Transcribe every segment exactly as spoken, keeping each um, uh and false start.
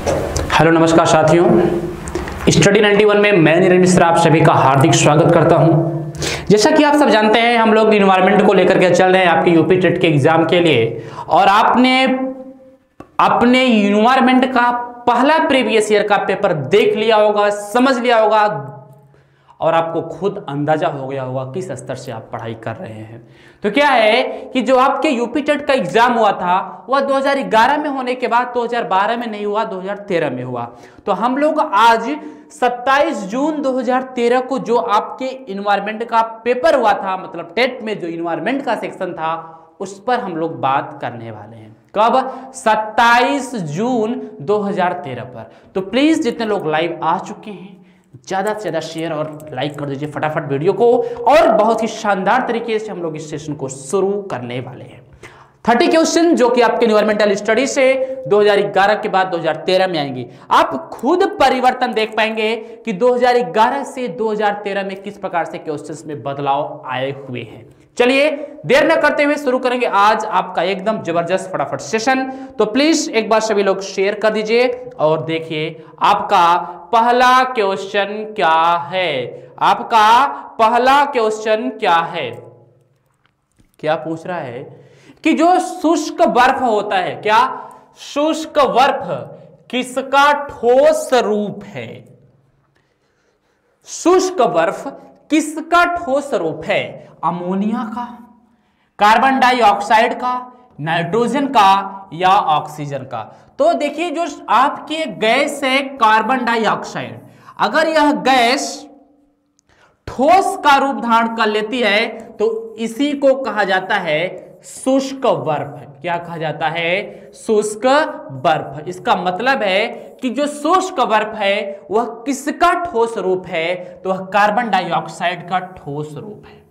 Hello नमस्कार साथियों, study इक्यानवे में मैं निरंजन मिश्रा आप सभी का हार्दिक स्वागत करता हूं। जैसा कि आप सब जानते हैं, हम लोग इन्वायरमेंट को लेकर के चल रहे हैं आपके यूपी टेट के एग्जाम के लिए, और आपने अपने इन्वायरमेंट का पहला प्रीवियस ईयर का पेपर देख लिया होगा, समझ लिया होगा, और आपको खुद अंदाजा हो गया होगा किस स्तर से आप पढ़ाई कर रहे हैं। तो क्या है कि जो आपके यूपी टेट का एग्जाम हुआ था वह दो हज़ार ग्यारह में होने के बाद दो हज़ार बारह में नहीं हुआ, दो हज़ार तेरह में हुआ। तो हम लोग आज सत्ताईस जून दो हज़ार तेरह को जो आपके इन्वायरमेंट का पेपर हुआ था, मतलब टेट में जो इन्वायरमेंट का सेक्शन था, उस पर हम लोग बात करने वाले हैं। कब? सत्ताईस जून दो हज़ार तेरह पर। तो प्लीज जितने लोग लाइव आ चुके हैं ज्यादा से ज्यादा शेयर और लाइक कर दीजिए फटाफट वीडियो को, और बहुत ही शानदार तरीके से हम लोग इस सेशन को शुरू करने वाले हैं। तीस क्वेश्चन जो कि आपके एनवायरमेंटल स्टडी से दो हज़ार ग्यारह के बाद दो हज़ार तेरह में आएंगे। आप खुद परिवर्तन देख पाएंगे कि दो हज़ार ग्यारह से दो हज़ार तेरह में किस प्रकार से क्वेश्चंस में बदलाव आए हुए हैं। चलिए देर न करते हुए शुरू करेंगे आज आपका एकदम जबरदस्त फटाफट सेशन। तो प्लीज एक बार सभी लोग शेयर कर दीजिए और देखिए आपका पहला क्वेश्चन क्या है। आपका पहला क्वेश्चन क्या है? क्या पूछ रहा है कि जो शुष्क बर्फ होता है, क्या शुष्क बर्फ किसका ठोस रूप है? शुष्क बर्फ किसका ठोस रूप है? अमोनिया का, कार्बन डाइऑक्साइड का, नाइट्रोजन का या ऑक्सीजन का? तो देखिए जो आपके गैस है कार्बन डाइऑक्साइड, अगर यह गैस ठोस का रूप धारण कर लेती है तो इसी को कहा जाता है शुष्क बर्फ। क्या कहा जाता है? शुष्क बर्फ। इसका मतलब है कि जो शुष्क बर्फ है वह किसका ठोस रूप है? तो वह कार्बन डाइऑक्साइड का ठोस रूप है।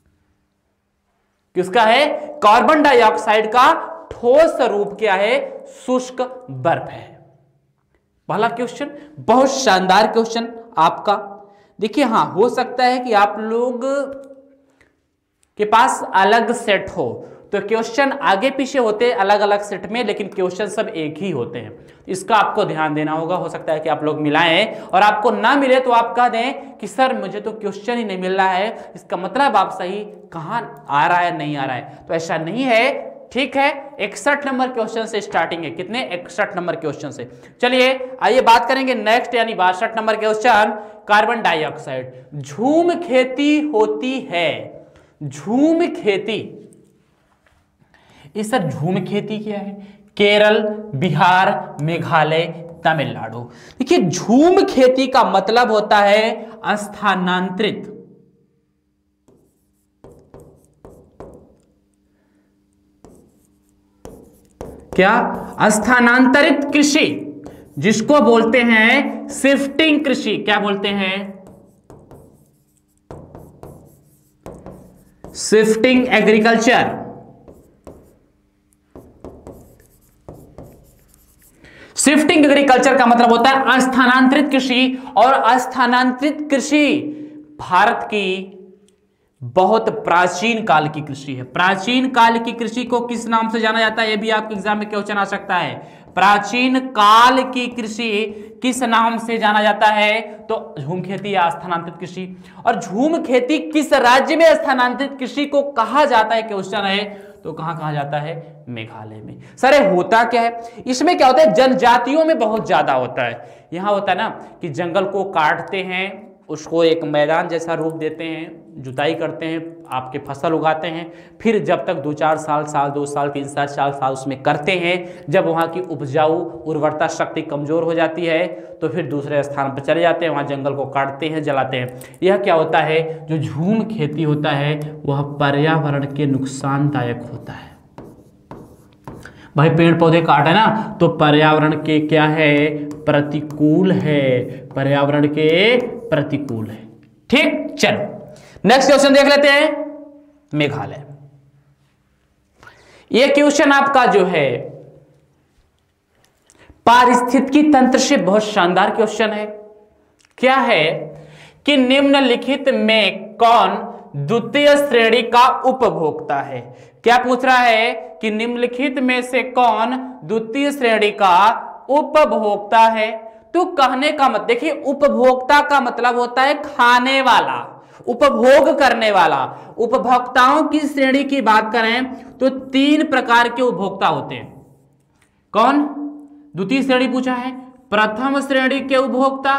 किसका है? कार्बन डाइऑक्साइड का ठोस रूप क्या है? शुष्क बर्फ है। पहला क्वेश्चन बहुत शानदार क्वेश्चन आपका। देखिए हाँ, हो सकता है कि आप लोग के पास अलग सेट हो तो क्वेश्चन आगे पीछे होते हैं अलग अलग सेट में, लेकिन क्वेश्चन सब एक ही होते हैं। इसका आपको ध्यान देना होगा। हो सकता है कि आप लोग मिलाएं और आपको ना मिले तो आप कह दें कि सर मुझे तो क्वेश्चन ही नहीं मिल रहा है, इसका मतलब आप सही कहां आ रहा है, नहीं आ रहा है। तो ऐसा नहीं है, ठीक है। इकसठ नंबर क्वेश्चन से स्टार्टिंग है। कितने? इकसठ नंबर क्वेश्चन से। चलिए आइए बात करेंगे नेक्स्ट, यानी बासठ नंबर क्वेश्चन। Carbon dioxide. झूम खेती होती है। झूम खेती, इस सर झूम खेती क्या है? केरल, बिहार, मेघालय, तमिलनाडु। देखिए झूम खेती का मतलब होता है स्थानांतरित। क्या? स्थानांतरित कृषि, जिसको बोलते हैं शिफ्टिंग कृषि। क्या बोलते हैं? Shifting agriculture. शिफ्टिंग एग्रीकल्चर का मतलब होता है स्थानांतरित कृषि, और स्थानांतरित कृषि भारत की बहुत प्राचीन काल की कृषि है। प्राचीन काल की कृषि को किस नाम से जाना जाता है? यह भी आपके एग्जाम में क्वेश्चन आ सकता है। प्राचीन काल की कृषि किस नाम से जाना जाता है? तो झूम खेती या स्थानांतरित कृषि। और झूम खेती किस राज्य में स्थानांतरित कृषि को कहा जाता है? क्वेश्चन है तो कहां कहा जाता है? मेघालय में। सर होता क्या है इसमें? क्या होता है? जनजातियों में बहुत ज्यादा होता है। यहां होता है ना कि जंगल को काटते हैं, उसको एक मैदान जैसा रूप देते हैं, जुताई करते हैं, आपके फसल उगाते हैं, फिर जब तक दो चार साल साल दो साल तीन साल चार साल उसमें करते हैं, जब वहाँ की उपजाऊ उर्वरता शक्ति कमजोर हो जाती है तो फिर दूसरे स्थान पर चले जाते हैं, वहाँ जंगल को काटते हैं, जलाते हैं। यह क्या होता है? जो झूम खेती होता है वह पर्यावरण के नुकसानदायक होता है। भाई पेड़ पौधे काटे ना तो पर्यावरण के क्या है? प्रतिकूल है। पर्यावरण के प्रतिकूल है। ठीक, चलो नेक्स्ट क्वेश्चन देख लेते हैं। मेघालय। यह क्वेश्चन आपका जो है पारिस्थितिकी तंत्र से बहुत शानदार क्वेश्चन है। क्या है कि निम्नलिखित में कौन द्वितीय श्रेणी का उपभोक्ता है? क्या पूछ रहा है कि निम्नलिखित में से कौन द्वितीय श्रेणी का उपभोक्ता है। तो कहने का मत देखिए, उपभोक्ता का मतलब होता है खाने वाला, उपभोग करने वाला। उपभोक्ताओं की श्रेणी की बात करें तो तीन प्रकार के उपभोक्ता होते हैं। कौन? द्वितीय श्रेणी पूछा है, प्रथम श्रेणी के उपभोक्ता,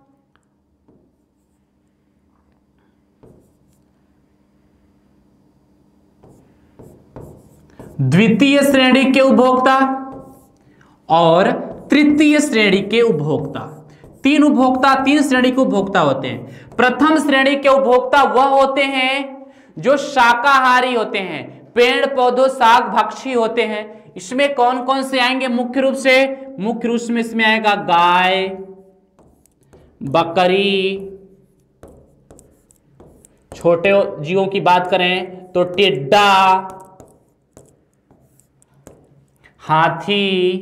द्वितीय श्रेणी के उपभोक्ता और तृतीय श्रेणी के उपभोक्ता। तीन उपभोक्ता, तीन श्रेणी के उपभोक्ता होते हैं। प्रथम श्रेणी के उपभोक्ता वह होते हैं जो शाकाहारी होते हैं, पेड़ पौधों शाक भक्षी होते हैं। इसमें कौन कौन से आएंगे? मुख्य रूप से मुख्य रूप में इसमें आएगा गाय, बकरी, छोटे जीवों की बात करें तो टिड्डा, हाथी,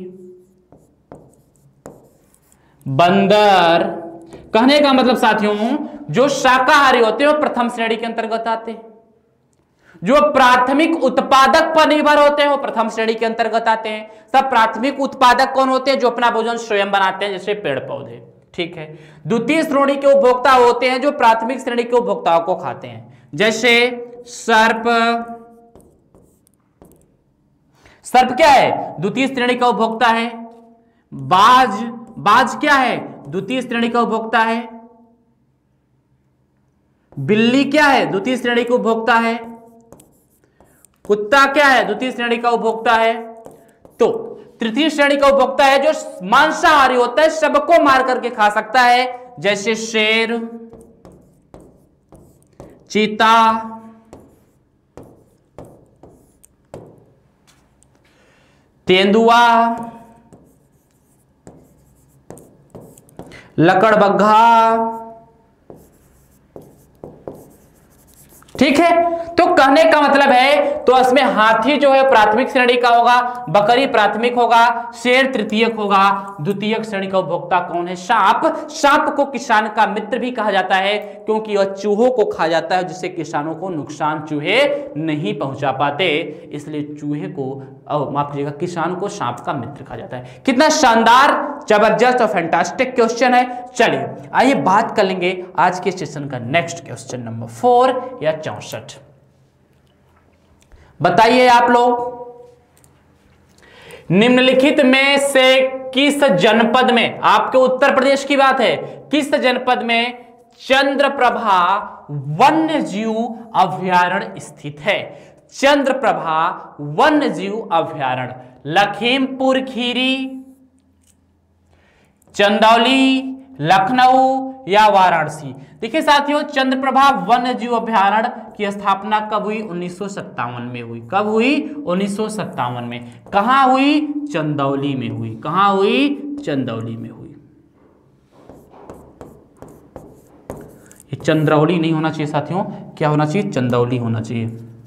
बंदर। कहने का मतलब साथियों, जो शाकाहारी होते हैं वो प्रथम श्रेणी के अंतर्गत आते हैं। जो प्राथमिक उत्पादक पर निर्भर होते हैं वो प्रथम श्रेणी के अंतर्गत आते हैं। सब प्राथमिक उत्पादक कौन होते हैं? जो अपना भोजन स्वयं बनाते हैं, जैसे पेड़ पौधे। ठीक है। द्वितीय श्रेणी के उपभोक्ता होते हैं जो प्राथमिक श्रेणी के उपभोक्ताओं को खाते हैं, जैसे सर्प। सर्प क्या है? द्वितीय श्रेणी का उपभोक्ता है। बाज, बाज क्या है? द्वितीय श्रेणी का उपभोक्ता है। बिल्ली क्या है? द्वितीय श्रेणी का उपभोक्ता है। कुत्ता क्या है? द्वितीय श्रेणी का उपभोक्ता है। तो तृतीय श्रेणी का उपभोक्ता है जो मांसाहारी होता है, सबको मार करके खा सकता है, जैसे शेर, चीता, तेंदुआ, लकड़बग्घा। ठीक है। तो कहने का मतलब है, तो इसमें हाथी जो है प्राथमिक श्रेणी का होगा, बकरी प्राथमिक होगा, शेर तृतीयक होगा। द्वितीयक श्रेणी का उपभोक्ता कौन है? सांप। सांप को किसान का मित्र भी कहा जाता है क्योंकि वह चूहों को खा जाता है, जिससे किसानों को नुकसान चूहे नहीं पहुंचा पाते, इसलिए चूहे को, माफ कीजिएगा, किसान को सांप का मित्र कहा जाता है। कितना शानदार, जबरदस्त और फैंटास्टिक क्वेश्चन है। चलिए आइए बात कर लेंगे आज के सेशन का नेक्स्ट क्वेश्चन नंबर फोर या चौसठ। बताइए आप लोग, निम्नलिखित में से किस जनपद में, आपके उत्तर प्रदेश की बात है, किस जनपद में चंद्रप्रभा वन्य जीव अभयारण्य स्थित है? चंद्रप्रभा वन्य जीव अभयारण्य लखीमपुर खीरी, चंदौली, लखनऊ या वाराणसी? देखिए साथियों, चंद्रप्रभा वन्य जीव अभयारण्य की स्थापना कब हुई? उन्नीस सौ सत्तावन में हुई। कब हुई? उन्नीस सौ सत्तावन में। कहां हुई? चंदौली में हुई। कहां हुई? चंदौली में हुई। ये चंद्रौली नहीं होना चाहिए साथियों, क्या होना चाहिए? चंदौली होना चाहिए।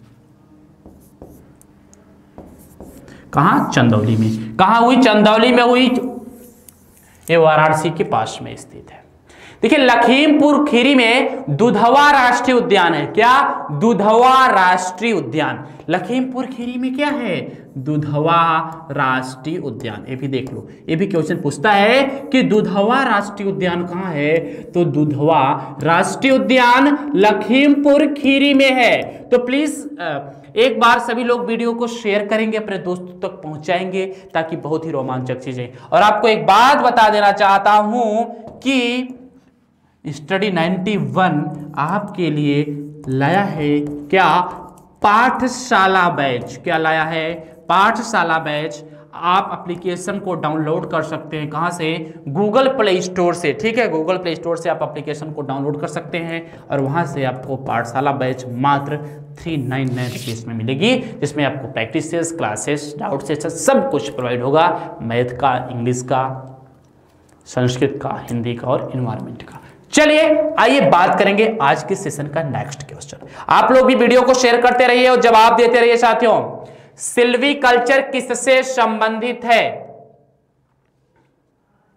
कहां? चंदौली में। कहां हुई? चंदौली में हुई। ये वाराणसी के पास में स्थित है। देखिए लखीमपुर खीरी में दुधवा राष्ट्रीय उद्यान है। क्या? दुधवा राष्ट्रीय उद्यान। लखीमपुर खीरी में क्या है? दुधवा राष्ट्रीय उद्यान। ये भी देख लो, ये भी क्वेश्चन पूछता है कि दुधवा राष्ट्रीय उद्यान कहाँ है? तो दुधवा राष्ट्रीय उद्यान लखीमपुर खीरी में है। तो प्लीज एक बार सभी लोग वीडियो को शेयर करेंगे, अपने दोस्तों तक पहुंचाएंगे, ताकि बहुत ही रोमांचक चीजें। और आपको एक बात बता देना चाहता हूं कि स्टडी इक्यानवे आपके लिए लाया है क्या? पाठशाला बैच। क्या लाया है? पाठशाला बैच। आप एप्लीकेशन को डाउनलोड कर सकते हैं। कहां से? गूगल प्ले स्टोर से। ठीक है, गूगल प्ले स्टोर से आप एप्लीकेशन को डाउनलोड कर सकते हैं और वहां से आपको पाठशाला बैच मात्र थ्री नाइन नाइन रुपीज में मिलेगी, जिसमें आपको प्रैक्टिसेस, क्लासेस, डाउट सेशन सब कुछ प्रोवाइड होगा। मैथ का, इंग्लिश का, संस्कृत का, हिंदी का और एनवायरमेंट का। चलिए आइए बात करेंगे आज के सेशन का नेक्स्ट क्वेश्चन। आप लोग भी वीडियो को शेयर करते रहिए और जवाब देते रहिए साथियों। सिल्वीकल्चर किससे संबंधित है?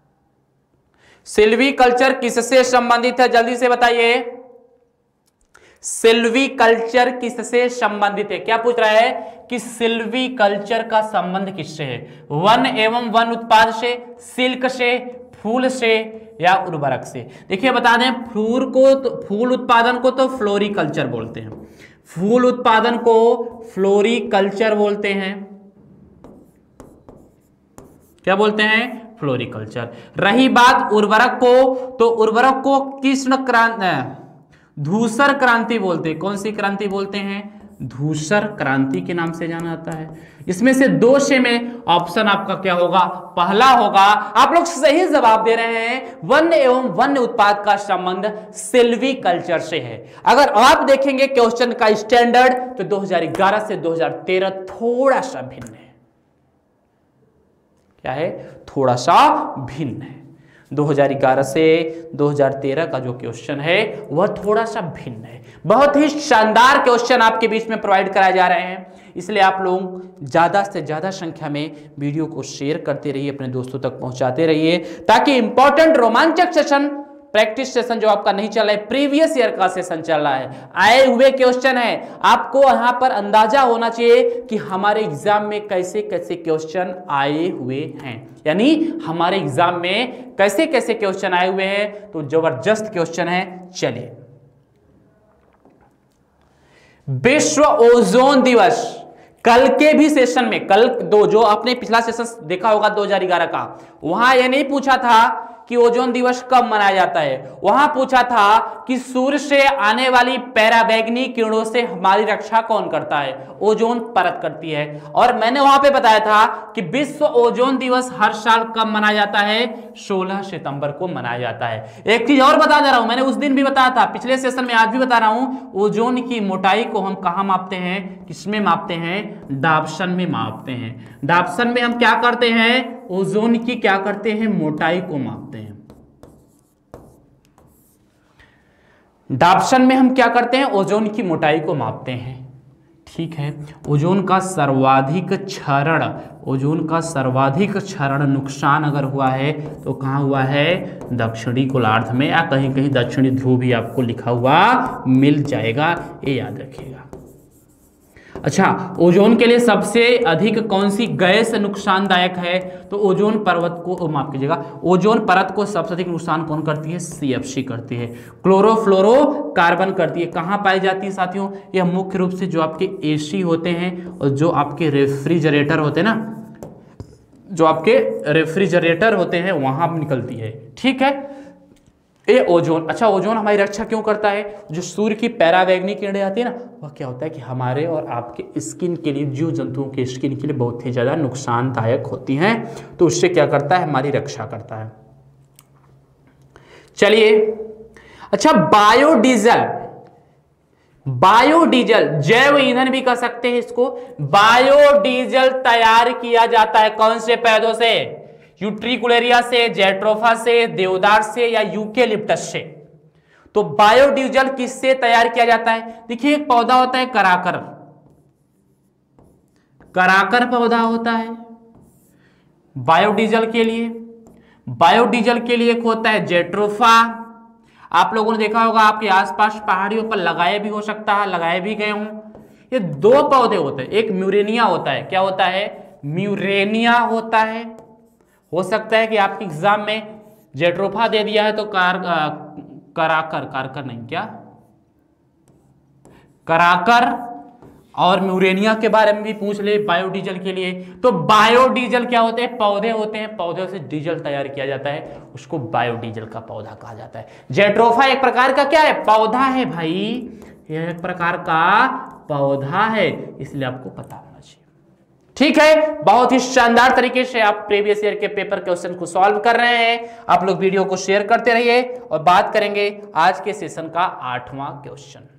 सिल्वीकल्चर किससे संबंधित है? जल्दी से बताइए। सिल्वीकल्चर किससे संबंधित है? क्या पूछ रहा है कि सिल्वीकल्चर का संबंध किससे है? वन एवं वन उत्पाद से, सिल्क से, फूल से या उर्वरक से? देखिए बता दें, फूल को तो, फूल उत्पादन को तो फ्लोरिकल्चर बोलते हैं, फूल उत्पादन को फ्लोरिकल्चर बोलते हैं। क्या बोलते हैं? फ्लोरिकल्चर। रही बात उर्वरक को, तो उर्वरक को कृष्ण क्रांति, धूसर क्रांति बोलते हैं। कौन सी क्रांति बोलते हैं? धूसर क्रांति के नाम से जाना जाता है। इसमें से दो से में ऑप्शन आपका क्या होगा? पहला होगा। आप लोग सही जवाब दे रहे हैं, वन्य एवं वन्य उत्पाद का संबंध सिल्वीकल्चर से है। अगर आप देखेंगे क्वेश्चन का स्टैंडर्ड तो दो हज़ार ग्यारह से दो हज़ार तेरह थोड़ा सा भिन्न है। क्या है? थोड़ा सा भिन्न है। दो हज़ार ग्यारह से दो हज़ार तेरह का जो क्वेश्चन है वह थोड़ा सा भिन्न है। बहुत ही शानदार क्वेश्चन आपके बीच में प्रोवाइड कराए जा रहे हैं, इसलिए आप लोग ज्यादा से ज्यादा संख्या में वीडियो को शेयर करते रहिए, अपने दोस्तों तक पहुंचाते रहिए, ताकि इंपॉर्टेंट रोमांचक सेशन, प्रैक्टिस सेशन जो आपका नहीं चल रहा है, प्रीवियस ईयर का सेशन चल रहा है, आए हुए क्वेश्चन है, आपको यहां पर अंदाजा होना चाहिए कि हमारे एग्जाम में कैसे कैसे क्वेश्चन आए हुए हैं, यानी हमारे एग्जाम में कैसे कैसे क्वेश्चन आए हुए हैं। तो जबरदस्त क्वेश्चन है। चलिए, विश्व ओजोन दिवस, कल के भी सेशन में, कल दो जो आपने पिछला सेशन देखा होगा दो हज़ार ग्यारह का, वहां यह नहीं पूछा था कि ओजोन दिवस कब मनाया जाता है, वहां पूछा था कि सूर्य से आने वाली पराबैंगनी किरणों से हमारी रक्षा कौन करता है? ओजोन परत करती है। और मैंने वहां पे बताया था कि विश्व ओजोन दिवस हर साल कब मनाया जाता है? सोलह सितंबर को मनाया जाता है। एक चीज और बता दे रहा हूं, मैंने उस दिन भी बताया था, पिछले सेशन में, आज भी बता रहा हूं, ओजोन की मोटाई को हम कहां मापते हैं? किसमें मापते हैं? डाप्सन में मापते हैं। डाप्सन में हम क्या करते हैं? ओजोन की क्या करते हैं? मोटाई को मापते हैं। डाप्सन में हम क्या करते हैं? ओजोन की मोटाई को मापते हैं। ठीक है। ओजोन का सर्वाधिक क्षरण, ओजोन का सर्वाधिक क्षरण नुकसान अगर हुआ है तो कहां हुआ है? दक्षिणी गोलार्ध में, या कहीं कहीं दक्षिणी ध्रुव भी आपको लिखा हुआ मिल जाएगा, ये याद रखिएगा। अच्छा, ओजोन के लिए सबसे अधिक कौन सी गैस नुकसानदायक है? तो ओजोन परत को, माफ कीजिएगा, ओजोन परत को सबसे अधिक नुकसान कौन करती है? सी एफ सी करती है। क्लोरोफ्लोरोकार्बन करती है। कहां पाई जाती है साथियों? यह मुख्य रूप से जो आपके एसी होते हैं और जो आपके रेफ्रिजरेटर होते हैं ना, जो आपके रेफ्रिजरेटर होते हैं वहां निकलती है। ठीक है, ये ओजोन। अच्छा, ओजोन हमारी रक्षा क्यों करता है? जो सूर्य की पराबैंगनी किरणें आती है ना, वह क्या होता है कि हमारे और आपके स्किन के लिए, जीव जंतुओं के स्किन के लिए बहुत ही ज्यादा नुकसानदायक होती हैं, तो उससे क्या करता है? हमारी रक्षा करता है। चलिए, अच्छा, बायोडीजल, बायोडीजल जैव ईंधन भी कह सकते हैं इसको। बायोडीजल तैयार किया जाता है कौन से पौधों से? यूट्रिकुलेरिया से, जेट्रोफा से, देवदार से या यूकेलिप्टस से। तो बायोडीजल किससे तैयार किया जाता है? देखिए, एक पौधा होता है कराकर, कराकर पौधा होता है बायोडीजल के लिए। बायोडीजल के लिए एक होता है जेट्रोफा। आप लोगों ने देखा होगा, आपके आसपास पहाड़ियों पर लगाए भी हो सकता है, लगाए भी गए हों। ये दो पौधे होते हैं, एक म्यूरेनिया होता है। क्या होता है? म्यूरेनिया होता है। हो सकता है कि आपके एग्जाम में जेट्रोफा दे दिया है तो कार कराकर, कारकर नहीं, क्या कराकर और म्यूरेनिया के बारे में भी पूछ ले बायोडीजल के लिए। तो बायोडीजल क्या होते हैं? पौधे होते हैं, पौधों से डीजल तैयार किया जाता है, उसको बायोडीजल का पौधा कहा जाता है। जेट्रोफा एक प्रकार का क्या है? पौधा है भाई, यह एक प्रकार का पौधा है, इसलिए आपको पता होना चाहिए। ठीक है, बहुत ही शानदार तरीके से आप प्रीवियस ईयर के पेपर क्वेश्चन को सॉल्व कर रहे हैं। आप लोग वीडियो को शेयर करते रहिए और बात करेंगे आज के सेशन का आठवां क्वेश्चन।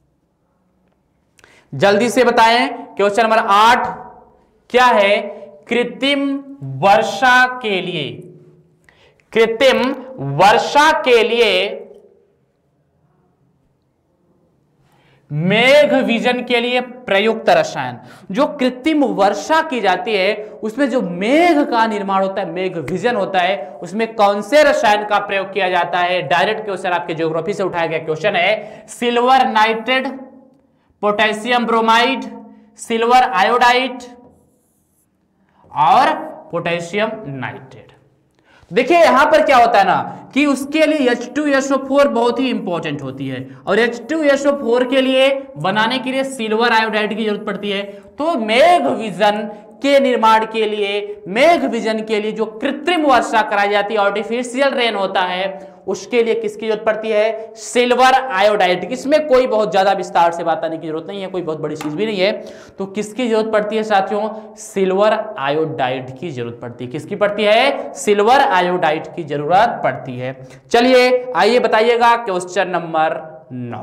जल्दी से बताएं, क्वेश्चन नंबर आठ क्या है? कृत्रिम वर्षा के लिए, कृत्रिम वर्षा के लिए मेघ विजन के लिए प्रयुक्त रसायन, जो कृत्रिम वर्षा की जाती है उसमें जो मेघ का निर्माण होता है, मेघ विजन होता है, उसमें कौन से रसायन का प्रयोग किया जाता है? डायरेक्ट क्वेश्चन आपके ज्योग्राफी से उठाया गया क्वेश्चन है। Silver nitrate, potassium bromide, silver iodide और पोटेशियम नाइट्रेट। देखिए यहां पर क्या होता है ना कि उसके लिए H two S O four बहुत ही इंपॉर्टेंट होती है, और H two S O four के लिए बनाने के लिए सिल्वर आयोडाइड की जरूरत पड़ती है। तो मेघ विजन के निर्माण के लिए, मेघ विजन के लिए जो कृत्रिम वर्षा कराई जाती है, आर्टिफिशियल रेन होता है, उसके लिए किसकी जरूरत पड़ती है? Silver iodide. इसमें कोई बहुत ज्यादा विस्तार से बताने की जरूरत नहीं है, कोई बहुत बड़ी चीज भी नहीं है। तो किसकी जरूरत पड़ती है साथियों? सिल्वर आयोडाइड की जरूरत पड़ती है। किसकी पड़ती है? सिल्वर आयोडाइड की जरूरत पड़ती है। चलिए आइए बताइएगा क्वेश्चन नंबर नौ।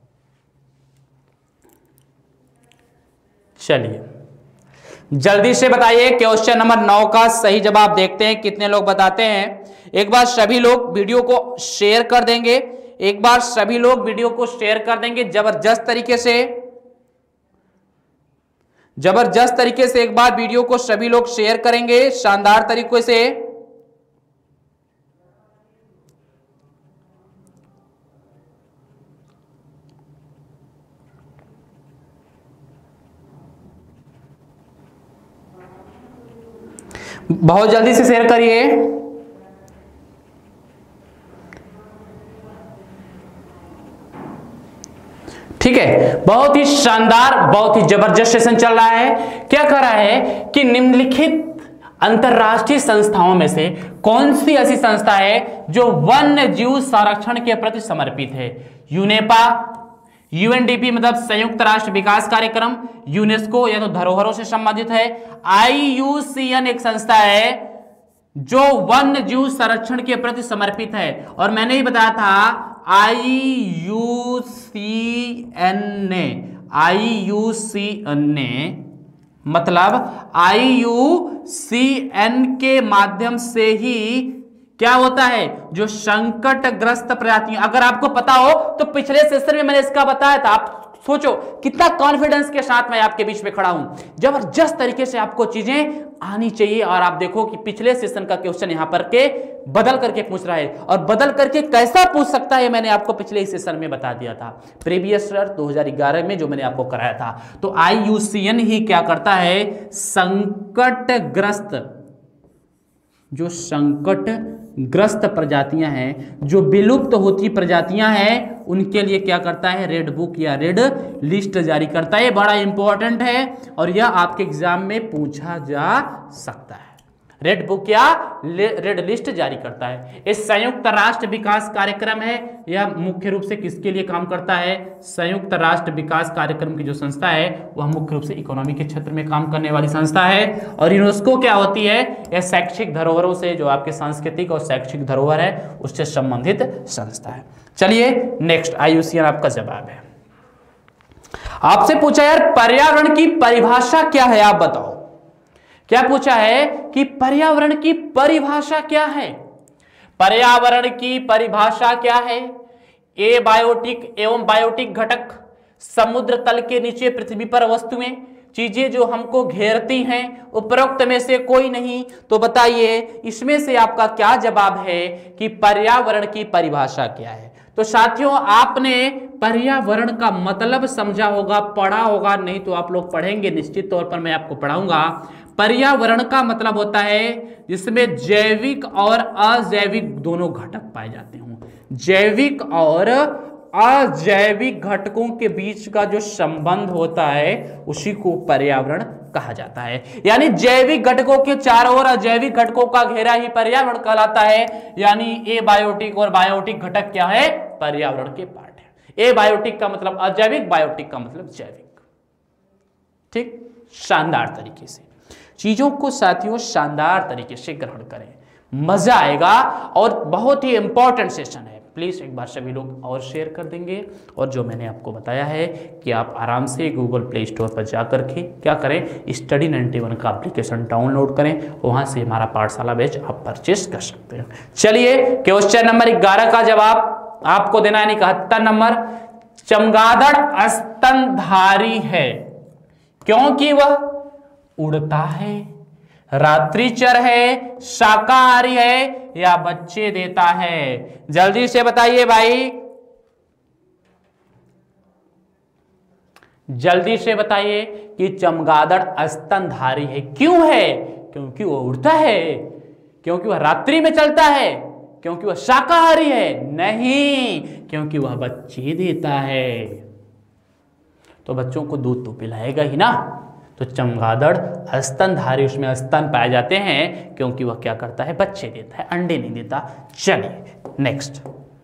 चलिए जल्दी से बताइए क्वेश्चन नंबर नौ का सही जवाब देखते हैं कितने लोग बताते हैं। एक बार सभी लोग वीडियो को शेयर कर देंगे, एक बार सभी लोग वीडियो को शेयर कर देंगे जबरदस्त तरीके से, जबरदस्त तरीके से एक बार वीडियो को सभी लोग शेयर करेंगे शानदार तरीके से। बहुत जल्दी से शेयर करिए। ठीक है, बहुत ही शानदार, बहुत ही जबरदस्त सेशन चल रहा है। क्या कर रहा है कि निम्नलिखित अंतरराष्ट्रीय संस्थाओं में से कौन सी ऐसी संस्था है जो वन्य जीव संरक्षण के प्रति समर्पित है? यूनेपा, यूएनडीपी मतलब संयुक्त राष्ट्र विकास कार्यक्रम, यूनेस्को या तो धरोहरों से संबंधित है, आईयूसीएन एक संस्था है जो वन्य जीव संरक्षण के प्रति समर्पित है। और मैंने ही बताया था आईयूसीएन ने, आईयूसीएन ने मतलब आईयूसीएन के माध्यम से ही क्या होता है? जो संकटग्रस्त प्रजातियां, अगर आपको पता हो तो पिछले सेशन में मैंने इसका बताया था। आप सोचो कितना कॉन्फिडेंस के साथ मैं आपके बीच में खड़ा हूं। जबरदस्त तरीके से आपको चीजें आनी चाहिए। और आप देखो कि पिछले सेशन का क्वेश्चन यहां पर के बदल करके पूछ रहा है, और बदल करके कैसा पूछ सकता है मैंने आपको पिछले सेशन में बता दिया था, प्रीवियस ईयर दो हज़ार ग्यारह में जो मैंने आपको कराया था। तो आईयूसीएन ही क्या करता है? संकटग्रस्त, जो संकटग्रस्त प्रजातियां हैं, जो विलुप्त होती प्रजातियां हैं, उनके लिए क्या करता है? रेड बुक या रेड लिस्ट जारी करता है। बड़ा इंपॉर्टेंट है और यह आपके एग्जाम में पूछा जा सकता है। रेड बुक या रेड लिस्ट जारी करता है। इस संयुक्त राष्ट्र विकास कार्यक्रम है, यह मुख्य रूप से किसके लिए काम करता है? संयुक्त राष्ट्र विकास कार्यक्रम की जो संस्था है वह मुख्य रूप से इकोनॉमी के क्षेत्र में काम करने वाली संस्था है। और यूनेस्को क्या होती है? यह शैक्षिक धरोहरों से, जो आपके सांस्कृतिक और शैक्षिक धरोहर है उससे संबंधित संस्था है। चलिए नेक्स्ट, आईयूसीएन आपका जवाब है। आपसे पूछा यार पर्यावरण की परिभाषा क्या है, आप बताओ। क्या पूछा है कि पर्यावरण की परिभाषा क्या है? पर्यावरण की परिभाषा क्या है? ए बायोटिक एवं बायोटिक घटक, समुद्र तल के नीचे पृथ्वी पर वस्तुएं, चीजें जो हमको घेरती हैं, उपरोक्त में से कोई नहीं। तो बताइए इसमें से आपका क्या जवाब है कि पर्यावरण की परिभाषा क्या है? तो साथियों आपने पर्यावरण का मतलब समझा होगा, पढ़ा होगा, नहीं तो आप लोग पढ़ेंगे, निश्चित तौर पर मैं आपको पढ़ाऊंगा। पर्यावरण का मतलब होता है जिसमें जैविक और अजैविक दोनों घटक पाए जाते हों। जैविक और अजैविक घटकों के बीच का जो संबंध होता है उसी को पर्यावरण कहा जाता है। यानी जैविक घटकों के चारों ओर अजैविक घटकों का घेरा ही पर्यावरण कहलाता है। यानी ए बायोटिक और बायोटिक घटक क्या है? पर्यावरण के पार्ट है। ए बायोटिक का मतलब अजैविक, बायोटिक का मतलब जैविक। ठीक, शानदार तरीके से चीजों को साथियों शानदार तरीके से ग्रहण करें, मजा आएगा और बहुत ही इंपॉर्टेंट सेशन है। प्लीज एक बार सभी लोग और शेयर कर देंगे। और जो मैंने आपको बताया है कि आप आराम से गूगल प्ले स्टोर पर जाकर के क्या करें, स्टडी नाइन्टी वन का एप्लीकेशन डाउनलोड करें, वहां से हमारा पाठशाला बैच आप परचेस कर सकते हैं। चलिए क्वेश्चन नंबर ग्यारह का जवाब आपको देना है, इकहत्तर नंबर। चमगादड़ स्तनधारी है क्योंकि वह उड़ता है, रात्रिचर है, शाकाहारी है या बच्चे देता है। जल्दी से बताइए भाई, जल्दी से बताइए कि चमगादड़ स्तनधारी है क्यों है? क्योंकि वह उड़ता है, क्योंकि वह रात्रि में चलता है, क्योंकि वह शाकाहारी है? नहीं, क्योंकि वह बच्चे देता है। तो बच्चों को दूध तो पिलाएगा ही ना। तो चमगादड़ स्तनधारी, उसमें स्तन पाए जाते हैं क्योंकि वह क्या करता है? बच्चे देता है, अंडे नहीं देता। चलिए नेक्स्ट,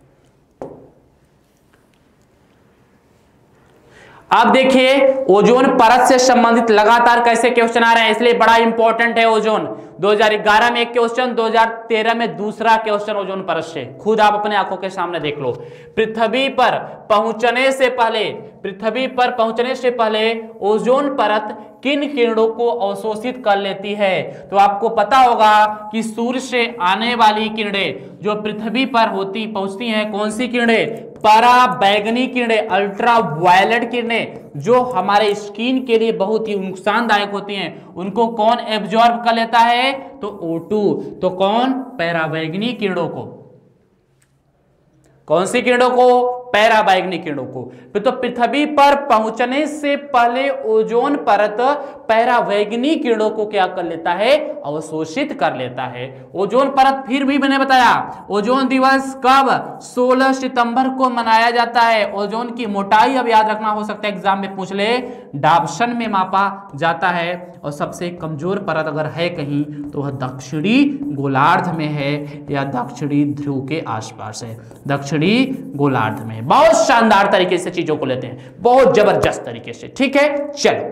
अब देखिए ओजोन परत से संबंधित लगातार कैसे क्वेश्चन आ रहे हैं, इसलिए बड़ा इंपॉर्टेंट है ओजोन। दो हज़ार ग्यारह में एक क्वेश्चन, दो हज़ार तेरह में दूसरा क्वेश्चन ओजोन परत से, खुद आप अपने आंखों के सामने देख लो। पृथ्वी पर पहुंचने से पहले पृथ्वी पर पहुंचने से पहले ओजोन परत किन किरणों को अवशोषित कर लेती है? तो आपको पता होगा कि सूर्य से आने वाली किरणें जो पृथ्वी पर होती पहुंचती हैं, कौन सी किरणें? पराबैंगनी किरणें, अल्ट्रा वायलेट किरणें जो हमारे स्किन के लिए बहुत ही नुकसानदायक होती हैं, उनको कौन एब्जॉर्ब कर लेता है? तो ओ टू। तो कौन? पराबैंगनी किरणों को। कौन सी किरणों को? पैराबैंगनी किरणों को। तो पृथ्वी पर पहुंचने से पहले ओजोन परत पैराबैंगनी किरणों को क्या कर लेता है? अवशोषित कर लेता है। ओजोन परत, फिर भी मैंने बताया ओजोन दिवस कब? सोलह सितंबर को मनाया जाता है। ओजोन की मोटाई अब याद रखना, हो सकता है एग्जाम में पूछ ले, डाप्सन में मापा जाता है और सबसे कमजोर परत अगर है कहीं तो वह दक्षिणी गोलार्ध में है या दक्षिणी ध्रुव के आसपास है। दक्षिणी गोलार्ध में बहुत शानदार तरीके से चीजों को लेते हैं, बहुत जबरदस्त तरीके से। ठीक है, चलो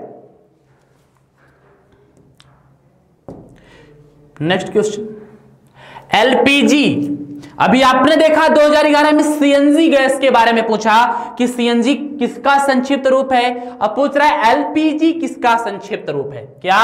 नेक्स्ट क्वेश्चन, एलपीजी। अभी आपने देखा दो हज़ार ग्यारह में सीएनजी गैस के बारे में पूछा कि सीएनजी किसका संक्षिप्त रूप है। अब पूछ रहा है एलपीजी किसका संक्षिप्त रूप है? क्या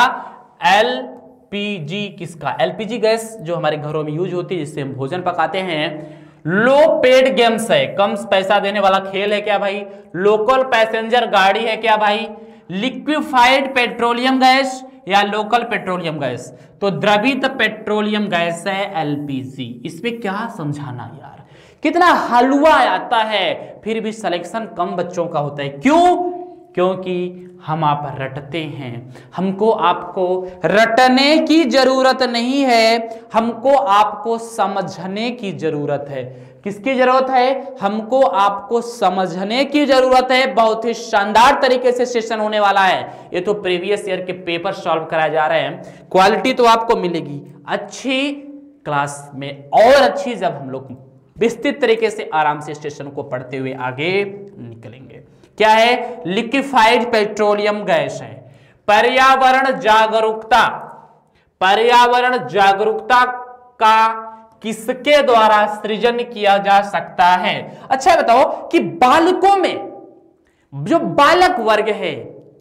एलपीजी किसका? एलपीजी गैस जो हमारे घरों में यूज होती है, जिससे हम भोजन पकाते हैं। लो पेड गेम्स है, कम पैसा देने वाला खेल है क्या भाई? लोकल पैसेंजर गाड़ी है क्या भाई? लिक्विफाइड पेट्रोलियम गैस या लोकल पेट्रोलियम गैस? तो द्रवित पेट्रोलियम गैस है एलपीजी। इसमें क्या समझाना यार, कितना हलवा आता है, फिर भी सिलेक्शन कम बच्चों का होता है। क्यों? क्योंकि हम आप रटते हैं, हमको आपको रटने की जरूरत नहीं है, हमको आपको समझने की जरूरत है। किसकी जरूरत है? हमको आपको समझने की जरूरत है। बहुत ही शानदार तरीके से सेशन होने वाला है। ये तो प्रीवियस ईयर के पेपर सॉल्व कराए जा रहे हैं। क्वालिटी तो आपको मिलेगी अच्छी क्लास में, और अच्छी जब हम लोग विस्तृत तरीके से आराम से स्टेशन को पढ़ते हुए आगे निकलेंगे। क्या है? लिक्विफाइड पेट्रोलियम गैस है। पर्यावरण जागरूकता, पर्यावरण जागरूकता का किसके द्वारा सृजन किया जा सकता है? अच्छा बताओ कि बालकों में, जो बालक वर्ग है,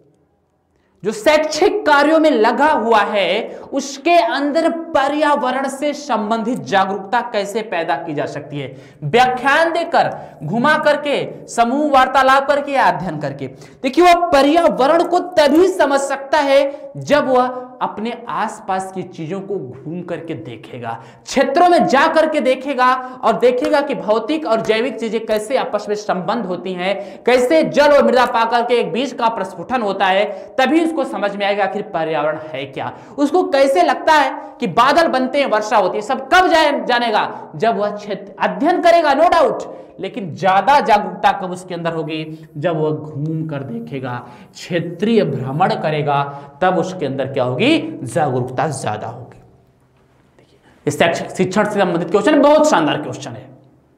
जो शैक्षिक कार्यों में लगा हुआ है, उसके अंदर पर्यावरण से संबंधित जागरूकता कैसे पैदा की जा सकती है? व्याख्यान देकर, घुमा करके, समूह वार्तालाप करके या अध्ययन करके? देखिए वह पर्यावरण को तभी समझ सकता है जब वह अपने आसपास की चीजों को घूम करके देखेगा, क्षेत्रों में जा करके देखेगा और देखेगा कि भौतिक और जैविक चीजें कैसे आपस में संबंध होती हैं, कैसे जल और मृदा पाकर के एक बीज का प्रस्फुटन होता है। तभी उसको समझ में आएगा आखिर पर्यावरण है क्या। उसको कैसे लगता है कि बादल बनते हैं, वर्षा होती है, सब कब जाए जानेगा? जब वह क्षेत्र अध्ययन करेगा, नो डाउट। लेकिन ज्यादा जागरूकता कब उसके अंदर होगी? जब वह घूम कर देखेगा, क्षेत्रीय भ्रमण करेगा, तब उसके अंदर क्या होगी? जागरूकता ज्यादा होगी। देखिए शैक्षिक शिक्षण से संबंधित क्वेश्चन बहुत शानदार क्वेश्चन है।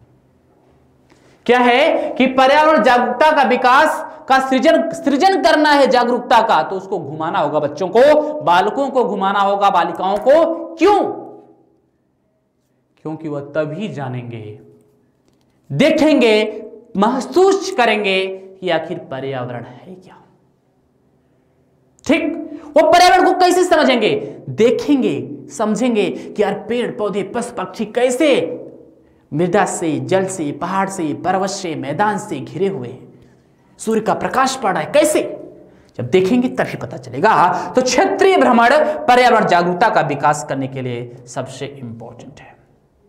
क्या है कि पर्यावरण जागरूकता का विकास का सृजन सृजन करना है जागरूकता का, तो उसको घुमाना होगा बच्चों को, बालकों को घुमाना होगा, बालिकाओं को। क्यों? क्योंकि वह तभी जानेंगे, देखेंगे, महसूस करेंगे कि आखिर पर्यावरण है क्या। ठीक, वो पर्यावरण को कैसे समझेंगे? देखेंगे, समझेंगे कि यार पेड़ पौधे पशु पक्षी कैसे मृदा से, जल से, पहाड़ से, पर्वत से, मैदान से घिरे हुए हैं। सूर्य का प्रकाश पड़ रहा है, कैसे? जब देखेंगे तभी पता चलेगा। तो क्षेत्रीय भ्रमण पर्यावरण जागरूकता का विकास करने के लिए सबसे इंपॉर्टेंट है।